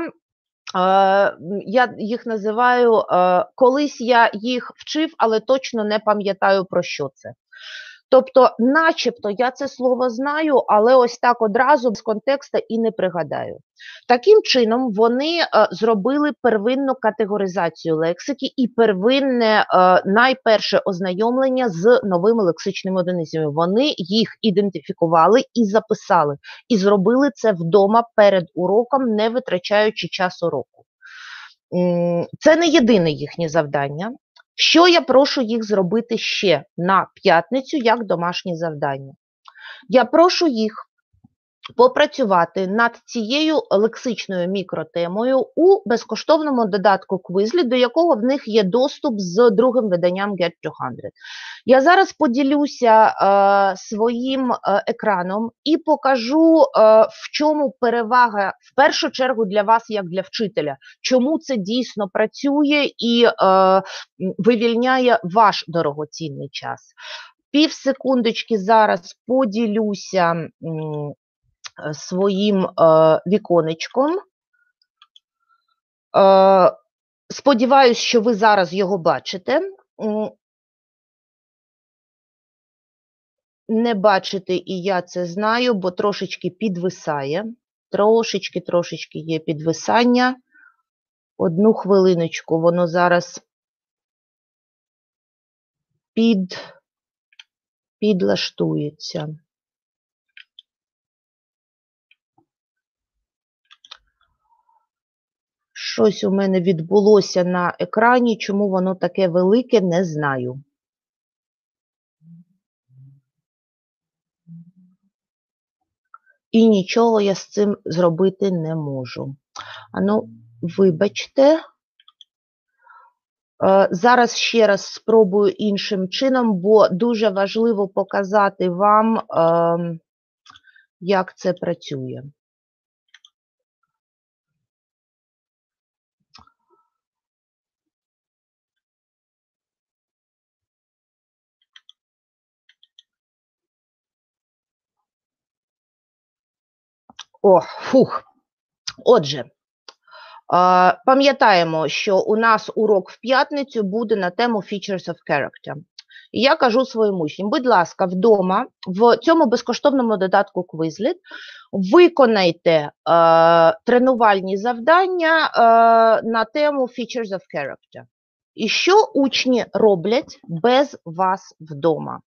я їх називаю, колись я їх вчив, але точно не пам'ятаю, про що це. Тобто, начебто, я це слово знаю, але ось так одразу з контексту і не пригадаю. Таким чином, вони е, зробили первинну категоризацію лексики і первинне, е, найперше ознайомлення з новими лексичними одиницями. Вони їх ідентифікували і записали. І зробили це вдома перед уроком, не витрачаючи час уроку. Це не єдине їхнє завдання. Що я прошу їх зробити ще на п'ятницю, як домашнє завдання? Я прошу їх попрацювати над цією лексичною мікротемою у безкоштовному додатку Quizlet, до якого в них є доступ з другим виданням Get двісті. Я зараз поділюся е, своїм е, екраном і покажу, е, в чому перевага, в першу чергу для вас, як для вчителя, чому це дійсно працює і е, вивільняє ваш дорогоцінний час. Пів секундочки зараз поділюся м, своїм е, віконечком. Е, сподіваюсь, що ви зараз його бачите. Не бачите, і я це знаю, бо трошечки підвисає. Трошечки, трошечки є підвисання. Одну хвилиночку, воно зараз під... підлаштується. Щось у мене відбулося на екрані, чому воно таке велике, не знаю. І нічого я з цим зробити не можу. Ану, вибачте. Зараз ще раз спробую іншим чином, бо дуже важливо показати вам, як це працює. О, фух. Отже, пам'ятаємо, що у нас урок в п'ятницю буде на тему Features of Character. І я кажу своїм учням, будь ласка, вдома, в цьому безкоштовному додатку Quizlet, виконайте е, тренувальні завдання е, на тему Features of Character. І що учні роблять без вас вдома?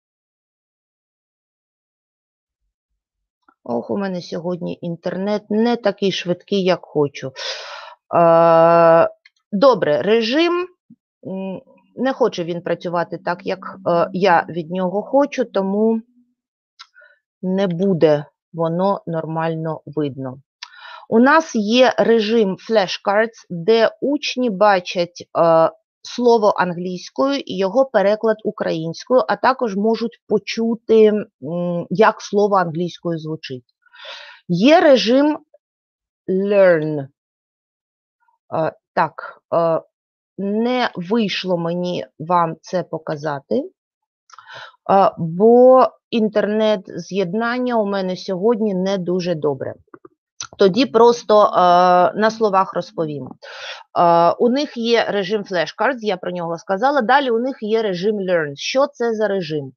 Ох, у мене сьогодні інтернет не такий швидкий, як хочу. Е, добре, режим, не хоче він працювати так, як е, я від нього хочу, тому не буде воно нормально видно. У нас є режим flashcards, де учні бачать е, слово англійською і його переклад українською, а також можуть почути, м, як слово англійською звучить. Є режим learn. Е, так, е, не вийшло мені вам це показати, е, бо інтернет-з'єднання у мене сьогодні не дуже добре. Тоді просто е, на словах розповім. Е, у них є режим flashcards, я про нього сказала. Далі у них є режим learn. Що це за режим?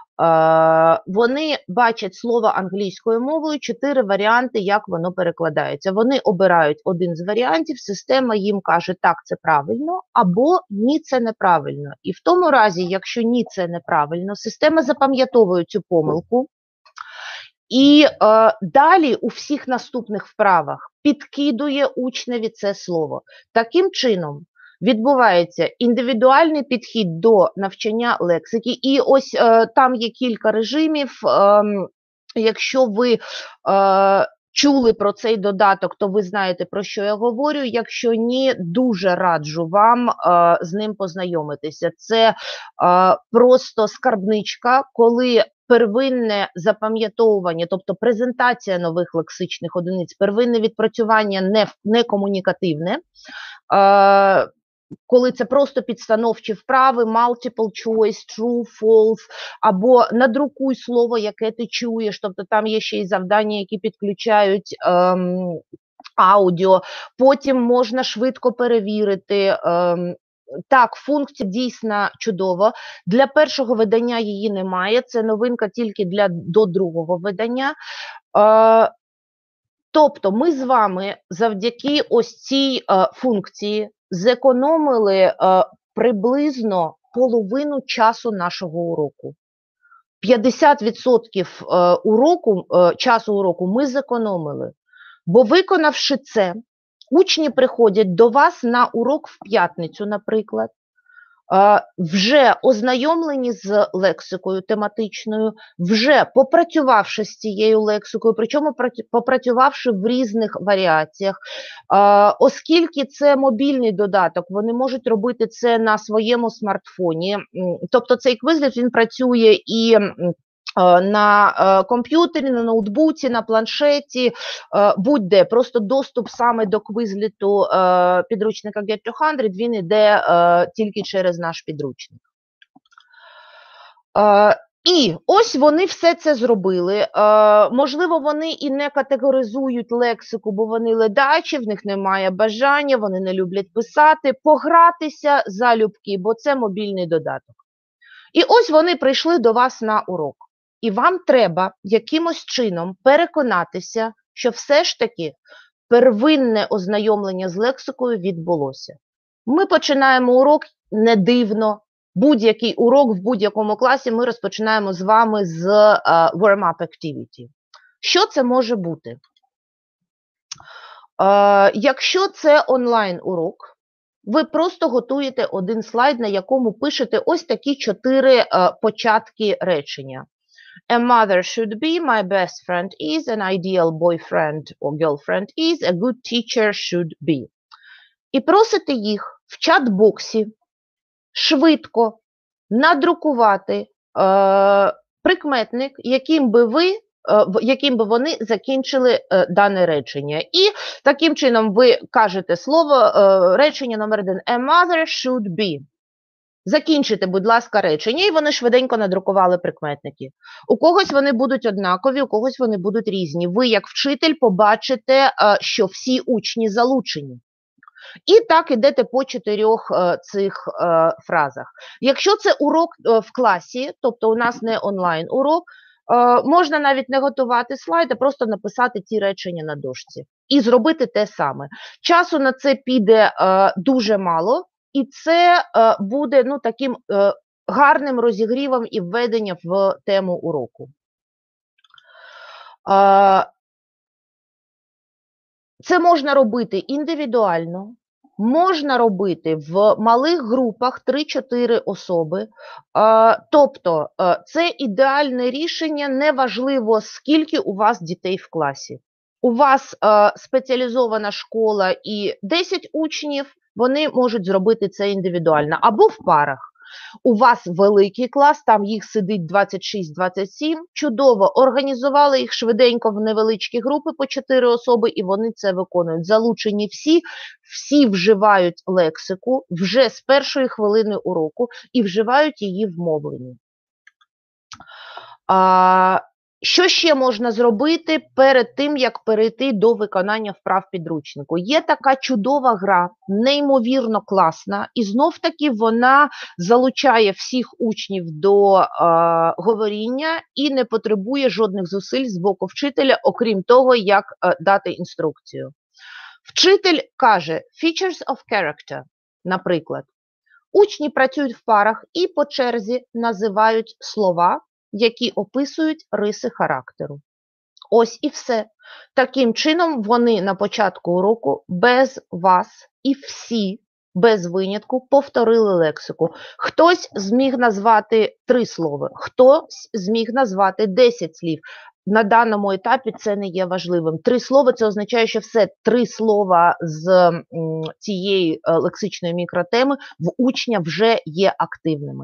Е, вони бачать слово англійською мовою, чотири варіанти, як воно перекладається. Вони обирають один з варіантів, система їм каже, так, це правильно, або ні, це неправильно. І в тому разі, якщо ні, це неправильно, система запам'ятовує цю помилку. І е, далі у всіх наступних вправах підкидує учневі це слово. Таким чином відбувається індивідуальний підхід до навчання лексики. І ось е, там є кілька режимів. Е, якщо ви е, чули про цей додаток, то ви знаєте, про що я говорю. Якщо ні, дуже раджу вам е, з ним познайомитися. Це е, просто скарбничка, коли первинне запам'ятовування, тобто презентація нових лексичних одиниць, первинне відпрацювання не, не комунікативне, е, коли це просто підстановчі вправи, multiple choice, true, false, або надрукуй слово, яке ти чуєш, тобто там є ще й завдання, які підключають ем, аудіо, потім можна швидко перевірити. Ем, Так, функція дійсно чудова. Для першого видання її немає, це новинка тільки для до другого видання. Е, тобто ми з вами завдяки ось цій е, функції зекономили е, приблизно половину часу нашого уроку. п'ятдесят відсотків е, уроку, е, часу уроку ми зекономили, бо виконавши це, учні приходять до вас на урок в п'ятницю, наприклад, вже ознайомлені з лексикою тематичною, вже попрацювавши з цією лексикою, причому попрацювавши в різних варіаціях. Оскільки це мобільний додаток, вони можуть робити це на своєму смартфоні. Тобто цей Quizlet, він працює і на комп'ютері, на ноутбуці, на планшеті, будь-де. Просто доступ саме до Quizlet підручника Get двісті, він йде тільки через наш підручник. І ось вони все це зробили. Можливо, вони і не категоризують лексику, бо вони ледачі, в них немає бажання, вони не люблять писати, погратися залюбки, бо це мобільний додаток. І ось вони прийшли до вас на урок. І вам треба якимось чином переконатися, що все ж таки первинне ознайомлення з лексикою відбулося. Ми починаємо урок не дивно, будь-який урок в будь-якому класі ми розпочинаємо з вами з uh, warm-up activity. Що це може бути? Uh, якщо це онлайн-урок, ви просто готуєте один слайд, на якому пишете ось такі чотири uh, початки речення. A mother should be, my best friend is, an ideal boyfriend or girlfriend is, a good teacher should be. І просите їх в чат-боксі швидко надрукувати е, прикметник, яким би ви, е, яким би вони закінчили е, дане речення. І таким чином ви кажете слово, е, речення номер один. A mother should be. Закінчите, будь ласка, речення, і вони швиденько надрукували прикметники. У когось вони будуть однакові, у когось вони будуть різні. Ви, як вчитель, побачите, що всі учні залучені. І так ідете по чотирьох цих фразах. Якщо це урок в класі, тобто у нас не онлайн-урок, можна навіть не готувати слайд, а просто написати ці речення на дошці. І зробити те саме. Часу на це піде дуже мало. І це е, буде ну, таким е, гарним розігрівом і введенням в тему уроку. Е, це можна робити індивідуально, можна робити в малих групах три-чотири особи. Е, тобто е, це ідеальне рішення, неважливо, скільки у вас дітей в класі. У вас е, спеціалізована школа і десять учнів, вони можуть зробити це індивідуально, або в парах. У вас великий клас, там їх сидить двадцять шість - двадцять сім, чудово, організували їх швиденько в невеличкі групи по чотири особи, і вони це виконують. Залучені всі, всі вживають лексику вже з першої хвилини уроку і вживають її в мовленні. А, Що ще можна зробити перед тим, як перейти до виконання вправ підручнику? Є така чудова гра, неймовірно класна, і знов-таки вона залучає всіх учнів до е, говоріння і не потребує жодних зусиль з боку вчителя, окрім того, як е, дати інструкцію. Вчитель каже «features of character», наприклад. Учні працюють в парах і по черзі називають слова, які описують риси характеру. Ось і все. Таким чином, вони на початку уроку без вас і всі, без винятку, повторили лексику. Хтось зміг назвати три слова, хтось зміг назвати десять слів. На даному етапі це не є важливим. Три слова – це означає, що все три слова з м, цієї лексичної мікротеми в учня вже є активними.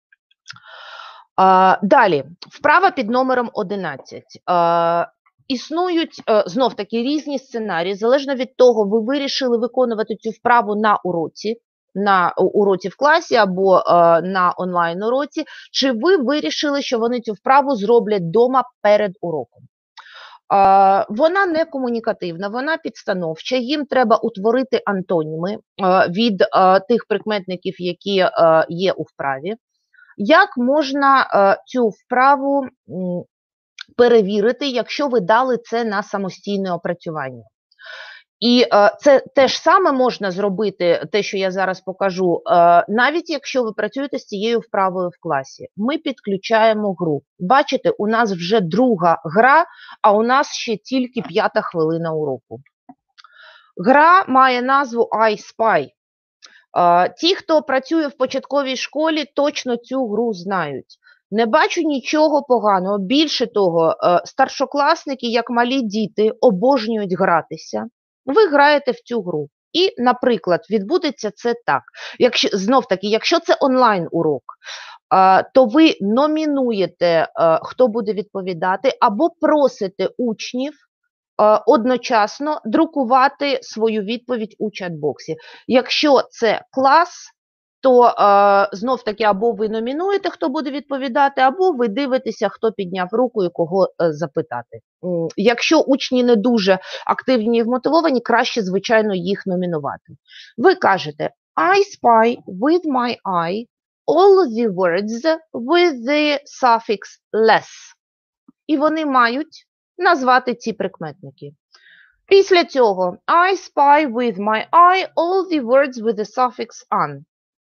Uh, далі, вправа під номером одинадцять. Uh, існують uh, знов-таки різні сценарії, залежно від того, ви вирішили виконувати цю вправу на уроці, на уроці в класі або uh, на онлайн-уроці, чи ви вирішили, що вони цю вправу зроблять вдома перед уроком. Uh, вона не комунікативна, вона підстановча, їм треба утворити антоніми uh, від uh, тих прикметників, які uh, є у вправі. Як можна е, цю вправу м, перевірити, якщо ви дали це на самостійне опрацювання? І е, це те ж саме можна зробити, те, що я зараз покажу, е, навіть якщо ви працюєте з цією вправою в класі. Ми підключаємо гру. Бачите, у нас вже друга гра, а у нас ще тільки п'ята хвилина уроку. Гра має назву I Spy. Ті, хто працює в початковій школі, точно цю гру знають. Не бачу нічого поганого. Більше того, старшокласники, як малі діти, обожнюють гратися. Ви граєте в цю гру. І, наприклад, відбудеться це так. Якщо, знов-таки, якщо це онлайн-урок, то ви номінуєте, хто буде відповідати, або просите учнів одночасно друкувати свою відповідь у чат-боксі. Якщо це клас, то е, знов-таки або ви номінуєте, хто буде відповідати, або ви дивитеся, хто підняв руку і кого е, запитати. Якщо учні не дуже активні і вмотивовані, краще, звичайно, їх номінувати. Ви кажете I spy with my eye all the words with the suffix less. І вони мають назвати ці прикметники. Після цього I spy with my eye all the words with the suffix an.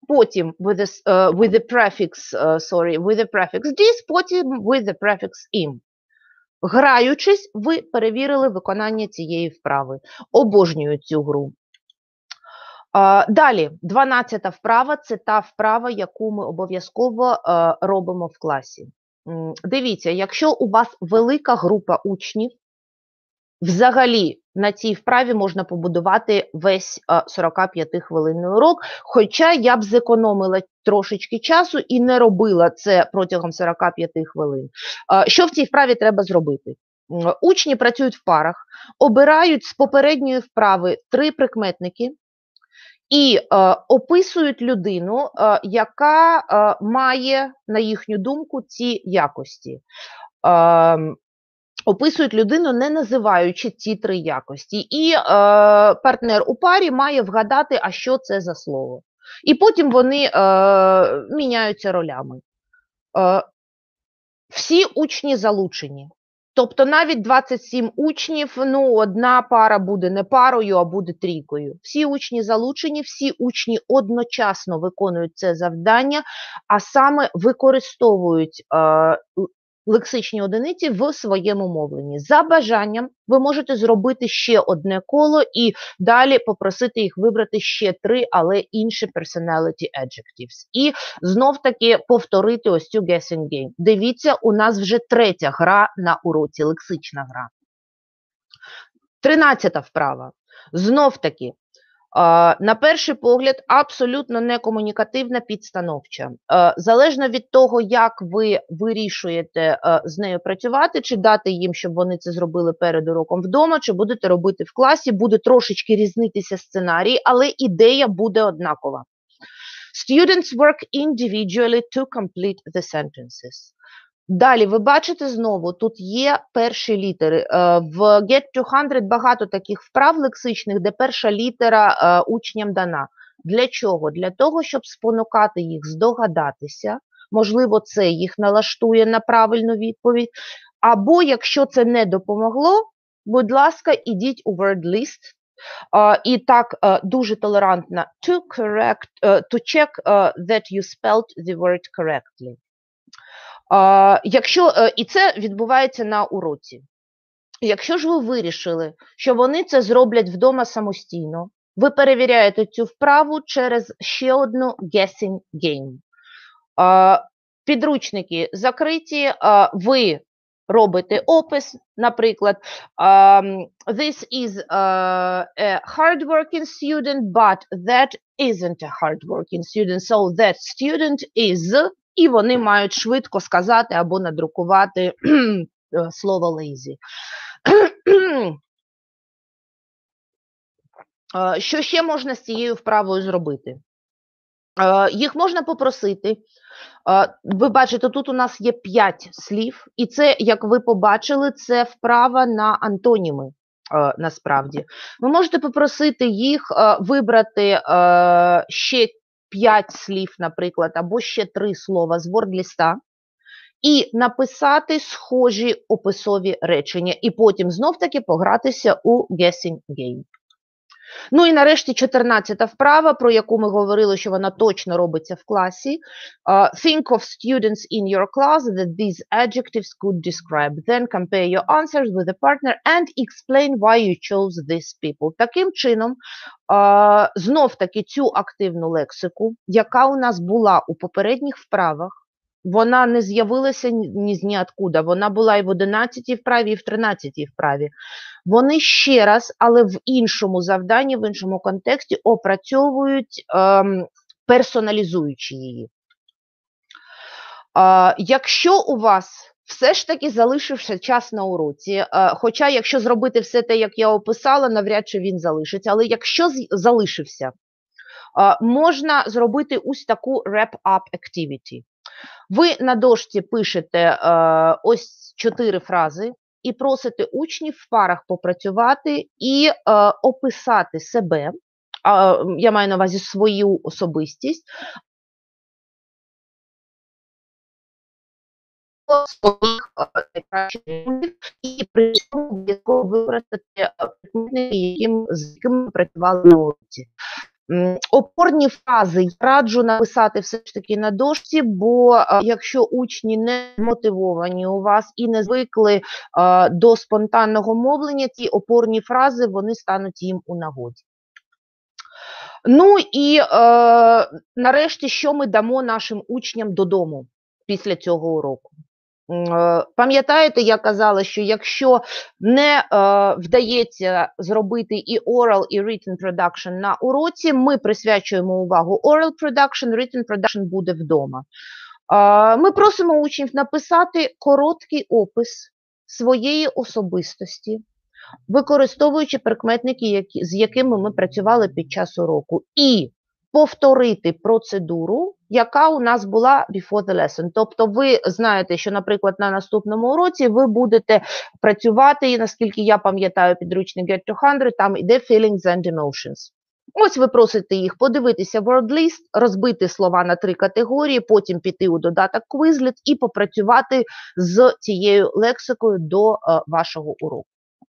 потім with the, uh, with the prefix, uh, sorry, with the prefix this, потім with the prefix im. Граючись, ви перевірили виконання цієї вправи. Обожнюю цю гру. Uh, далі, дванадцята вправа – це та вправа, яку ми обов'язково uh, робимо в класі. Um, дивіться, якщо у вас велика група учнів, взагалі на цій вправі можна побудувати весь uh, сорокап'ятихвилинний урок, хоча я б зекономила трошечки часу і не робила це протягом сорока п'яти хвилин. Uh, що в цій вправі треба зробити? Uh, учні працюють в парах, обирають з попередньої вправи три прикметники, і е, описують людину, е, яка е, має, на їхню думку, ці якості. Е, описують людину, не називаючи ці три якості. І е, партнер у парі має вгадати, а що це за слово. І потім вони е, міняються ролями. Е, всі учні залучені. Тобто навіть двадцять сім учнів, ну, одна пара буде не парою, а буде трійкою. Всі учні залучені, всі учні одночасно виконують це завдання, а саме використовують е, лексичні одиниці в своєму мовленні. За бажанням ви можете зробити ще одне коло і далі попросити їх вибрати ще три, але інші personality adjectives. І знов-таки повторити ось цю guessing game. Дивіться, у нас вже третя гра на уроці, лексична гра. тринадцята вправа. Знов-таки, на перший погляд, абсолютно некомунікативна, підстановча. Залежно від того, як ви вирішуєте з нею працювати, чи дати їм, щоб вони це зробили перед уроком вдома, чи будете робити в класі, буде трошечки різнитися сценарій, але ідея буде однакова. Students work individually to complete the sentences. Далі, ви бачите знову, тут є перші літери. В Get двісті багато таких вправ лексичних, де перша літера учням дана. Для чого? Для того, щоб спонукати їх здогадатися, можливо, це їх налаштує на правильну відповідь, або, якщо це не допомогло, будь ласка, ідіть у word list, і так дуже толерантно to, correct, to check that you spelled the word correctly. Uh, якщо, uh, і це відбувається на уроці. Якщо ж ви вирішили, що вони це зроблять вдома самостійно, ви перевіряєте цю вправу через ще одну guessing game. Uh, підручники закриті, uh, ви робите опис, наприклад, um, this is uh, a hard-working student, but that isn't a hard-working student, so that student is... І вони мають швидко сказати або надрукувати слово lazy. Що ще можна з цією вправою зробити? Їх можна попросити. Ви бачите, тут у нас є п'ять слів, і це, як ви побачили, це вправа на антоніми, насправді. Ви можете попросити їх вибрати ще п'ять слів, наприклад, або ще три слова з ворд-ліста, і написати схожі описові речення, і потім знов-таки погратися у guessing game. Ну і нарешті чотирнадцята вправа, про яку ми говорили, що вона точно робиться в класі. Uh, think of students in your class that these adjectives could describe. Then compare your answers with the partner and explain why you chose these people. Таким чином, uh, знов-таки цю активну лексику, яка у нас була у попередніх вправах, вона не з'явилася ні з ніоткуда, вона була і в одинадцятій вправі, і в тринадцятій вправі. Вони ще раз, але в іншому завданні, в іншому контексті опрацьовують, ем, персоналізуючи її. Е, якщо у вас все ж таки залишився час на уроці, е, хоча якщо зробити все те, як я описала, навряд чи він залишиться, але якщо залишився, е, можна зробити ось таку wrap-up activity. Ви на дошці пишете е, ось чотири фрази і просите учнів в парах попрацювати і е, описати себе, е, я маю на увазі свою особистість, своїх найкращих і при цьому обов'язково використати предметники, з якими працювали на уроці. Опорні фрази я раджу написати все ж таки на дошці, бо якщо учні не мотивовані у вас і не звикли до спонтанного мовлення, ті опорні фрази, вони стануть їм у нагоді. Ну і е, нарешті, що ми дамо нашим учням додому після цього уроку? Пам'ятаєте, я казала, що якщо не е, вдається зробити і oral, і written production на уроці, ми присвячуємо увагу oral production, written production буде вдома. Е, ми просимо учнів написати короткий опис своєї особистості, використовуючи прикметники, які, з якими ми працювали під час уроку, і повторити процедуру, яка у нас була before the lesson. Тобто ви знаєте, що, наприклад, на наступному уроці ви будете працювати, і наскільки я пам'ятаю підручник Get to сто, там іде feelings and emotions. Ось ви просите їх подивитися word list, розбити слова на три категорії, потім піти у додаток Quizlet і попрацювати з цією лексикою до uh, вашого уроку.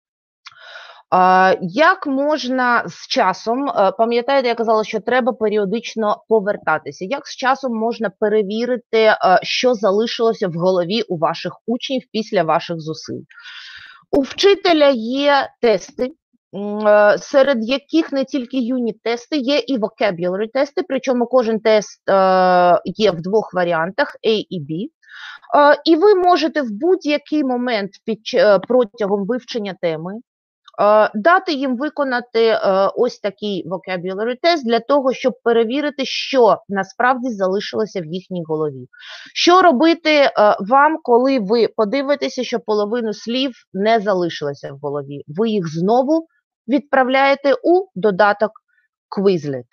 Як можна з часом, пам'ятаєте, я казала, що треба періодично повертатися, як з часом можна перевірити, що залишилося в голові у ваших учнів після ваших зусиль? У вчителя є тести, серед яких не тільки юніт-тести, є і vocabulary тести, причому кожен тест є в двох варіантах, A і B. І ви можете в будь-який момент під, протягом вивчення теми дати їм виконати ось такий vocabulary тест для того, щоб перевірити, що насправді залишилося в їхній голові. Що робити вам, коли ви подивитеся, що половину слів не залишилося в голові? Ви їх знову відправляєте у додаток Quizlet.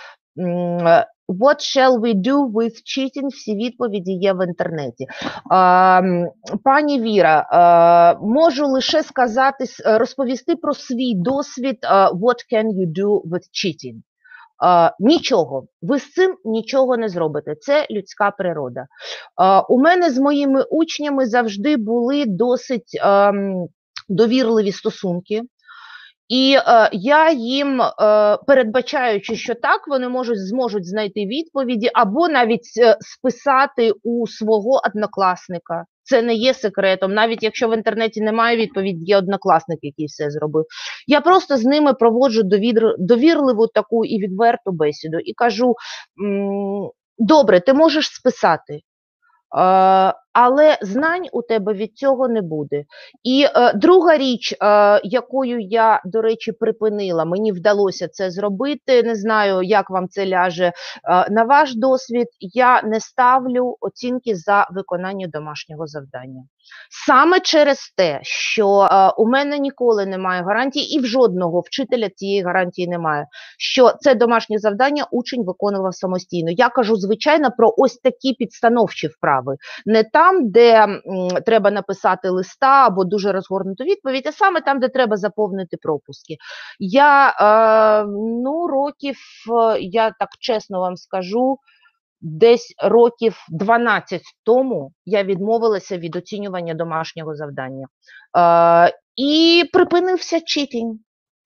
What shall we do with cheating? Всі відповіді є в інтернеті. Пані Віра, можу лише сказати, розповісти про свій досвід what can you do with cheating? Нічого. Ви з цим нічого не зробите. Це людська природа. У мене з моїми учнями завжди були досить довірливі стосунки. І е, я їм, е, передбачаючи, що так, вони можуть, зможуть знайти відповіді, або навіть е, списати у свого однокласника. Це не є секретом, навіть якщо в інтернеті немає відповіді, є однокласник, який все зробив. Я просто з ними проводжу довір, довірливу таку і відверту бесіду. І кажу, добре, ти можеш списати. Uh, але знань у тебе від цього не буде. І uh, друга річ, uh, якою я, до речі, припинила, мені вдалося це зробити, не знаю, як вам це ляже uh, на ваш досвід, я не ставлю оцінки за виконання домашнього завдання. Саме через те, що uh, у мене ніколи немає гарантії, і в жодного вчителя цієї гарантії немає, що це домашнє завдання учень виконував самостійно. Я кажу, звичайно, про ось такі підстановчі вправи. Не там, де м, треба написати листа або дуже розгорнуту відповідь, а саме там, де треба заповнити пропуски. Я, е, ну, років, я так чесно вам скажу, десь років дванадцять тому я відмовилася від оцінювання домашнього завдання. Е, і припинився читінг.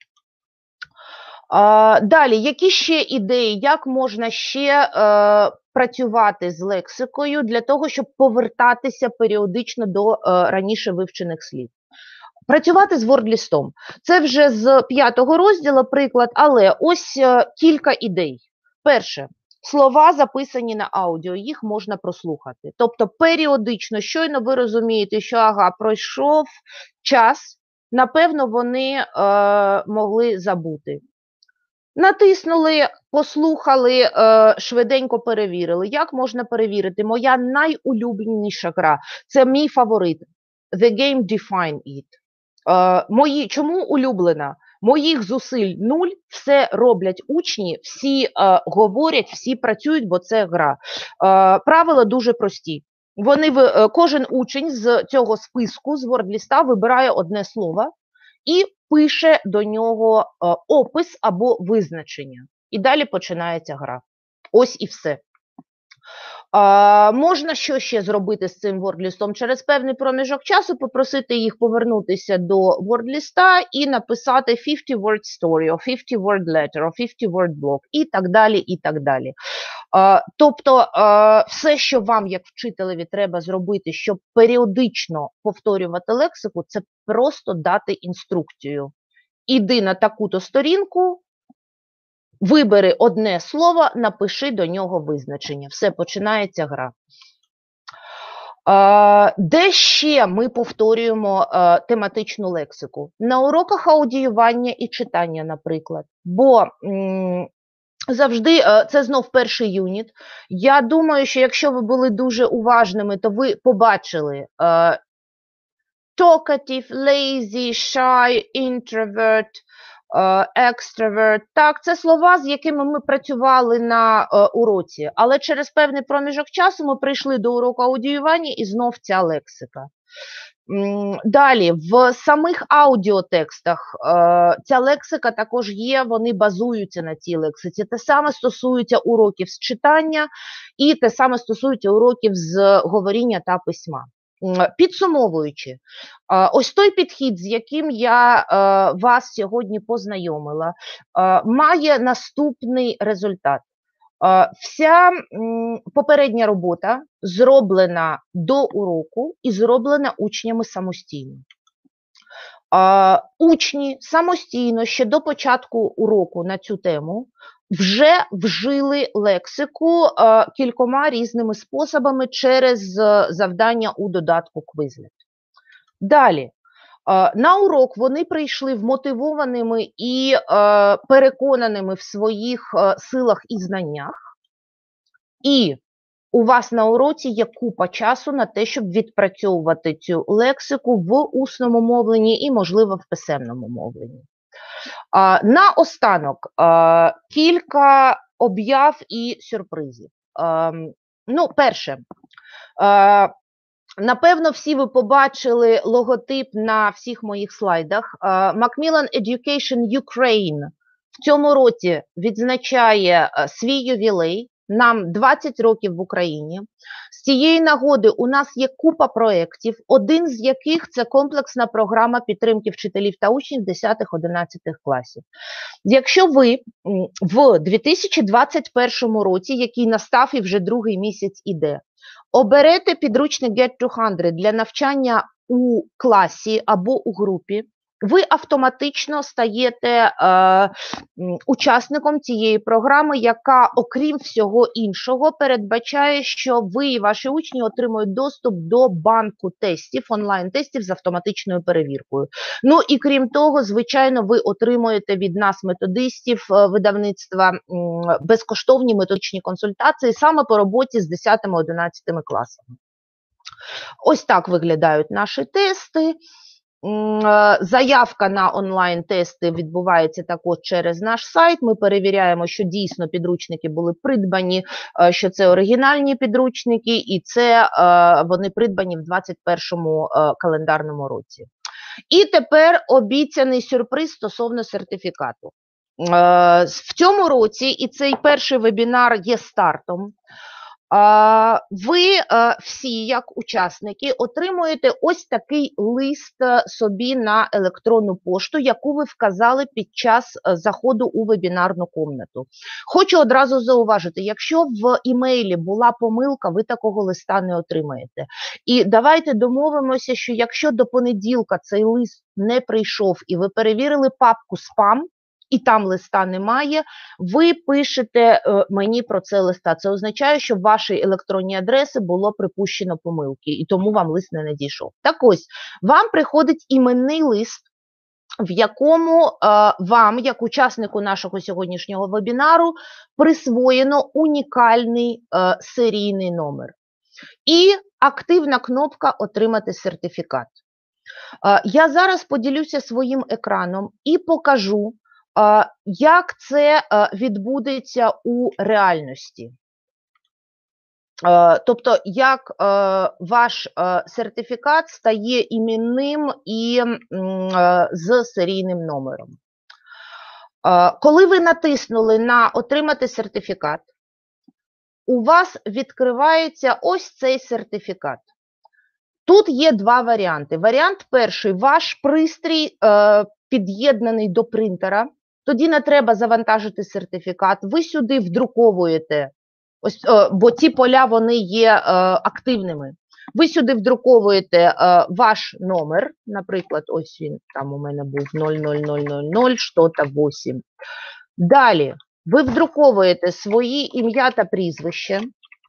Uh, далі, які ще ідеї, як можна ще uh, працювати з лексикою для того, щоб повертатися періодично до uh, раніше вивчених слів? Працювати з вордлістом. Це вже з п'ятого розділу приклад, але ось uh, кілька ідей. Перше. Слова записані на аудіо, їх можна прослухати. Тобто періодично, щойно ви розумієте, що ага, пройшов час, напевно, вони uh, могли забути. Натиснули, послухали, е, швиденько перевірили. Як можна перевірити? Моя найулюбленіша гра – це мій фаворит. The game define it. Е, мої, чому улюблена? Моїх зусиль нуль, все роблять учні, всі е, говорять, всі працюють, бо це гра. Е, правила дуже прості. Вони, е, кожен учень з цього списку, з вордліста, вибирає одне слово і пише до нього е, опис або визначення. І далі починається гра. Ось і все. А, можна що ще зробити з цим WordList? Через певний проміжок часу попросити їх повернутися до WordList і написати fifty word story, or fifty word letter, or fifty word blog і так далі, і так далі. А, тобто а, все, що вам, як вчителеві, треба зробити, щоб періодично повторювати лексику, це просто дати інструкцію. Іди на таку-то сторінку, вибери одне слово, напиши до нього визначення. Все, починається гра. Де ще ми повторюємо тематичну лексику? На уроках аудіювання і читання, наприклад. Бо завжди, це знов перший юніт. Я думаю, що якщо ви були дуже уважними, то ви побачили talkative, lazy, shy, introvert, extrovert. Так, це слова, з якими ми працювали на е, уроці, але через певний проміжок часу ми прийшли до уроку аудіювання і знов ця лексика. Далі, в самих аудіотекстах е, ця лексика також є, вони базуються на цій лексиці. Те саме стосується уроків з читання і те саме стосується уроків з говоріння та письма. Підсумовуючи, ось той підхід, з яким я вас сьогодні познайомила, має наступний результат. Вся попередня робота зроблена до уроку і зроблена учнями самостійно. Учні самостійно ще до початку уроку на цю тему вже вжили лексику е, кількома різними способами через е, завдання у додатку Quizlet. Далі, е, на урок вони прийшли вмотивованими і е, переконаними в своїх е, силах і знаннях. І у вас на уроці є купа часу на те, щоб відпрацьовувати цю лексику в усному мовленні і, можливо, в писемному мовленні. Наостанок кілька об'яв і сюрпризів. Ну, перше, напевно, всі ви побачили логотип на всіх моїх слайдах. Macmillan Education Ukraine в цьому році відзначає свій ювілей. Нам двадцять років в Україні. З цієї нагоди у нас є купа проєктів, один з яких – це комплексна програма підтримки вчителів та учнів десятих-одинадцятих класів. Якщо ви в дві тисячі двадцять першому році, який настав і вже другий місяць іде, оберете підручник Get двісті для навчання у класі або у групі, ви автоматично стаєте е, учасником цієї програми, яка, окрім всього іншого, передбачає, що ви і ваші учні отримують доступ до банку тестів, онлайн-тестів з автоматичною перевіркою. Ну і крім того, звичайно, ви отримуєте від нас, методистів видавництва, безкоштовні методичні консультації саме по роботі з десятими-одинадцятими класами. Ось так виглядають наші тести. Заявка на онлайн-тести відбувається також через наш сайт. Ми перевіряємо, що дійсно підручники були придбані, що це оригінальні підручники, і це вони придбані в двадцять першому календарному році. І тепер обіцяний сюрприз стосовно сертифікату. В цьому році, і цей перший вебінар є стартом, ви всі, як учасники, отримуєте ось такий лист собі на електронну пошту, яку ви вказали під час заходу у вебінарну кімнату. Хочу одразу зауважити, якщо в імейлі була помилка, ви такого листа не отримаєте. І давайте домовимося, що якщо до понеділка цей лист не прийшов і ви перевірили папку спам, і там листа немає, ви пишете е, мені про це листа. Це означає, що в вашій електронній адреси було припущено помилки, і тому вам лист не надійшов. Так ось, вам приходить іменний лист, в якому е, вам, як учаснику нашого сьогоднішнього вебінару, присвоєно унікальний е, серійний номер. І активна кнопка «Отримати сертифікат». Е, я зараз поділюся своїм екраном і покажу, як це відбудеться у реальності. Тобто, як ваш сертифікат стає іменним і з серійним номером. Коли ви натиснули на «Отримати сертифікат», у вас відкривається ось цей сертифікат. Тут є два варіанти. Варіант перший – ваш пристрій е, під'єднаний до принтера, тоді не треба завантажити сертифікат, ви сюди вдруковуєте, ось, е, бо ці поля вони є е, активними. Ви сюди вдруковуєте е, ваш номер, наприклад, ось він, там у мене був нуль нуль нуль нуль нуль, що-то вісім. Далі ви вдруковуєте свої ім'я та прізвище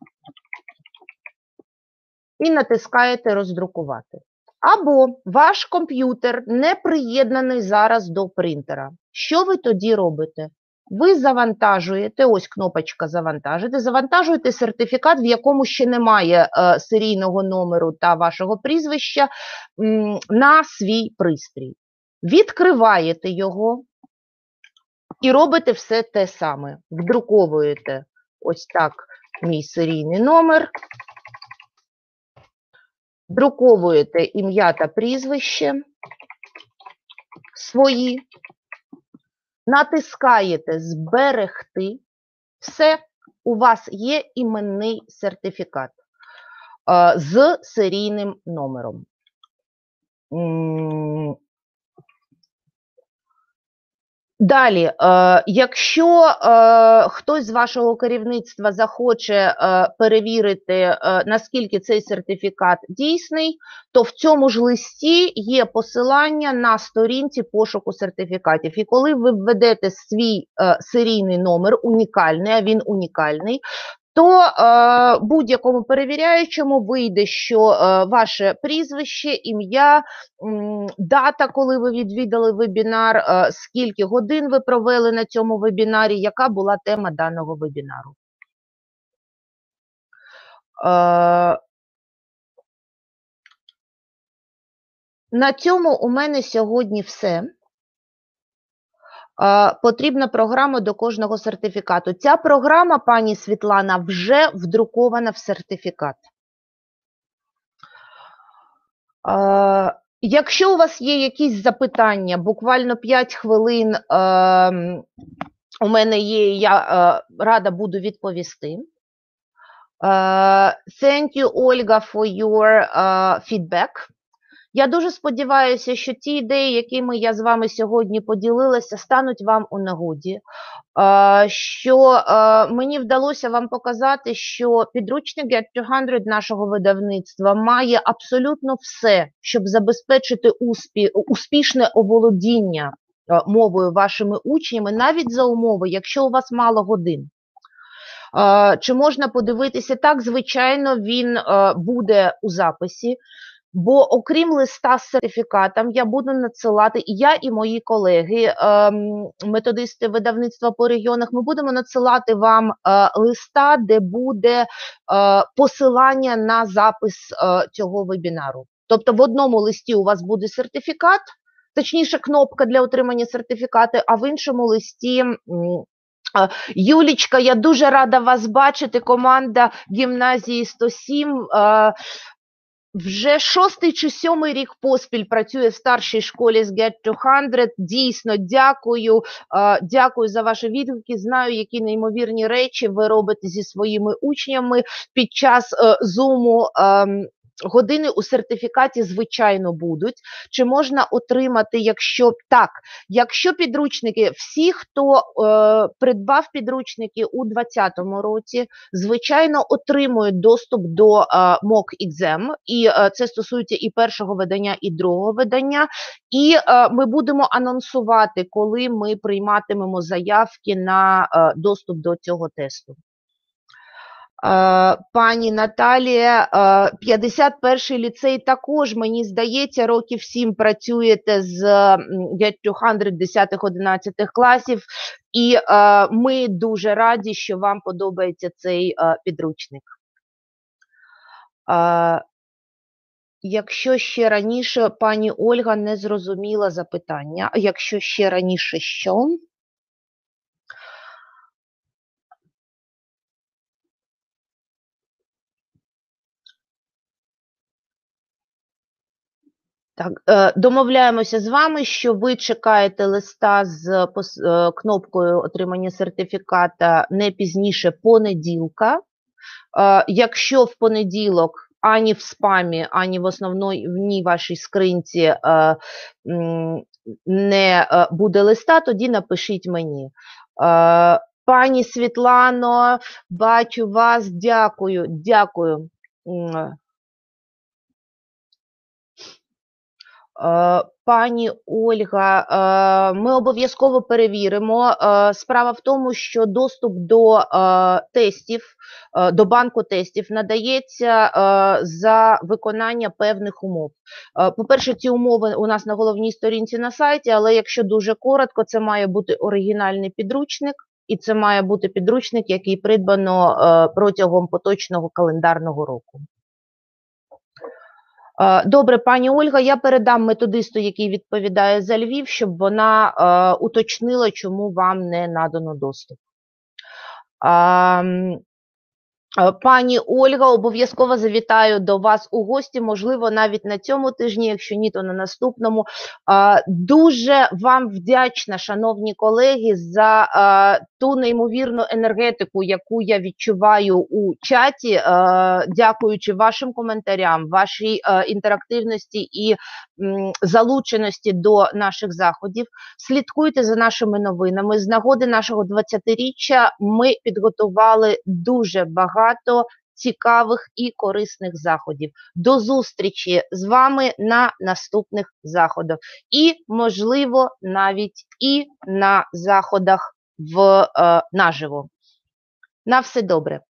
і натискаєте роздрукувати. Або ваш комп'ютер не приєднаний зараз до принтера. Що ви тоді робите? Ви завантажуєте, ось кнопочка «Завантажити», завантажуєте сертифікат, в якому ще немає е, серійного номеру та вашого прізвища, м, на свій пристрій. Відкриваєте його і робите все те саме. Вдруковуєте ось так мій серійний номер, друковуєте ім'я та прізвище свої, натискаєте «Зберегти». Все, у вас є іменний сертифікат е, з серійним номером. М, Далі, е, якщо е, хтось з вашого керівництва захоче е, перевірити, е, наскільки цей сертифікат дійсний, то в цьому ж листі є посилання на сторінці пошуку сертифікатів. І коли ви введете свій е, серійний номер, унікальний, а він унікальний, то е, будь-якому перевіряючому вийде, що е, ваше прізвище, ім'я, дата, коли ви відвідали вебінар, е, скільки годин ви провели на цьому вебінарі, яка була тема даного вебінару. Е, на цьому у мене сьогодні все. Потрібна програма до кожного сертифікату. Ця програма, пані Світлана, вже вдрукована в сертифікат. Якщо у вас є якісь запитання, буквально п'ять хвилин у мене є, я рада буду відповісти. Thank you, Olga, for your feedback. Я дуже сподіваюся, що ті ідеї, якими я з вами сьогодні поділилася, стануть вам у нагоді, що мені вдалося вам показати, що підручник Get двісті нашого видавництва має абсолютно все, щоб забезпечити успі... успішне оволодіння мовою вашими учнями, навіть за умови, якщо у вас мало годин. Чи можна подивитися так? Звичайно, він буде у записі. Бо окрім листа з сертифікатом, я буду надсилати, і я, і мої колеги, методисти видавництва по регіонах, ми будемо надсилати вам листа, де буде посилання на запис цього вебінару. Тобто в одному листі у вас буде сертифікат, точніше кнопка для отримання сертифікату, а в іншому листі... Юлічка, я дуже рада вас бачити, команда гімназії сто сім. Вже шостий чи сьомий рік поспіль працює в старшій школі з Get двісті. Дійсно, дякую, дякую за ваші відгуки. Знаю, які неймовірні речі ви робите зі своїми учнями під час зуму. Години у сертифікаті, звичайно, будуть. Чи можна отримати, якщо так, якщо підручники, всі, хто е, придбав підручники у двадцятому році, звичайно, отримують доступ до е, мок екзем, і е, це стосується і першого видання, і другого видання, і е, ми будемо анонсувати, коли ми прийматимемо заявки на е, доступ до цього тесту. Пані Наталія, п'ятдесят перший ліцей також, мені здається, років сім працюєте з Get двісті десятих-одинадцятих класів, і ми дуже раді, що вам подобається цей підручник. Якщо ще раніше, пані Ольга не зрозуміла запитання, якщо ще раніше що? Так, домовляємося з вами, що ви чекаєте листа з кнопкою отримання сертифіката не пізніше понеділка. Е, якщо в понеділок ані в спамі, ані в основній вашій скринці е, не е, буде листа, тоді напишіть мені. Е, пані Світлано, бачу вас, дякую, дякую. Пані Ольга, ми обов'язково перевіримо. Справа в тому, що доступ до тестів, до банку тестів надається за виконання певних умов. По-перше, ці умови у нас на головній сторінці на сайті, але якщо дуже коротко, це має бути оригінальний підручник, і це має бути підручник, який придбано протягом поточного календарного року. Добре, пані Ольга, я передам методисту, який відповідає за Львів, щоб вона е, уточнила, чому вам не надано доступ. Е, Пані Ольга, обов'язково завітаю до вас у гості, можливо, навіть на цьому тижні, якщо ні, то на наступному. Дуже вам вдячна, шановні колеги, за ту неймовірну енергетику, яку я відчуваю у чаті, дякуючи вашим коментарям, вашій інтерактивності і залученості до наших заходів. Слідкуйте за нашими новинами. З нагоди нашого двадцятиріччя ми підготували дуже багато багато цікавих і корисних заходів. До зустрічі з вами на наступних заходах. І, можливо, навіть і на заходах в, е, наживо. На все добре.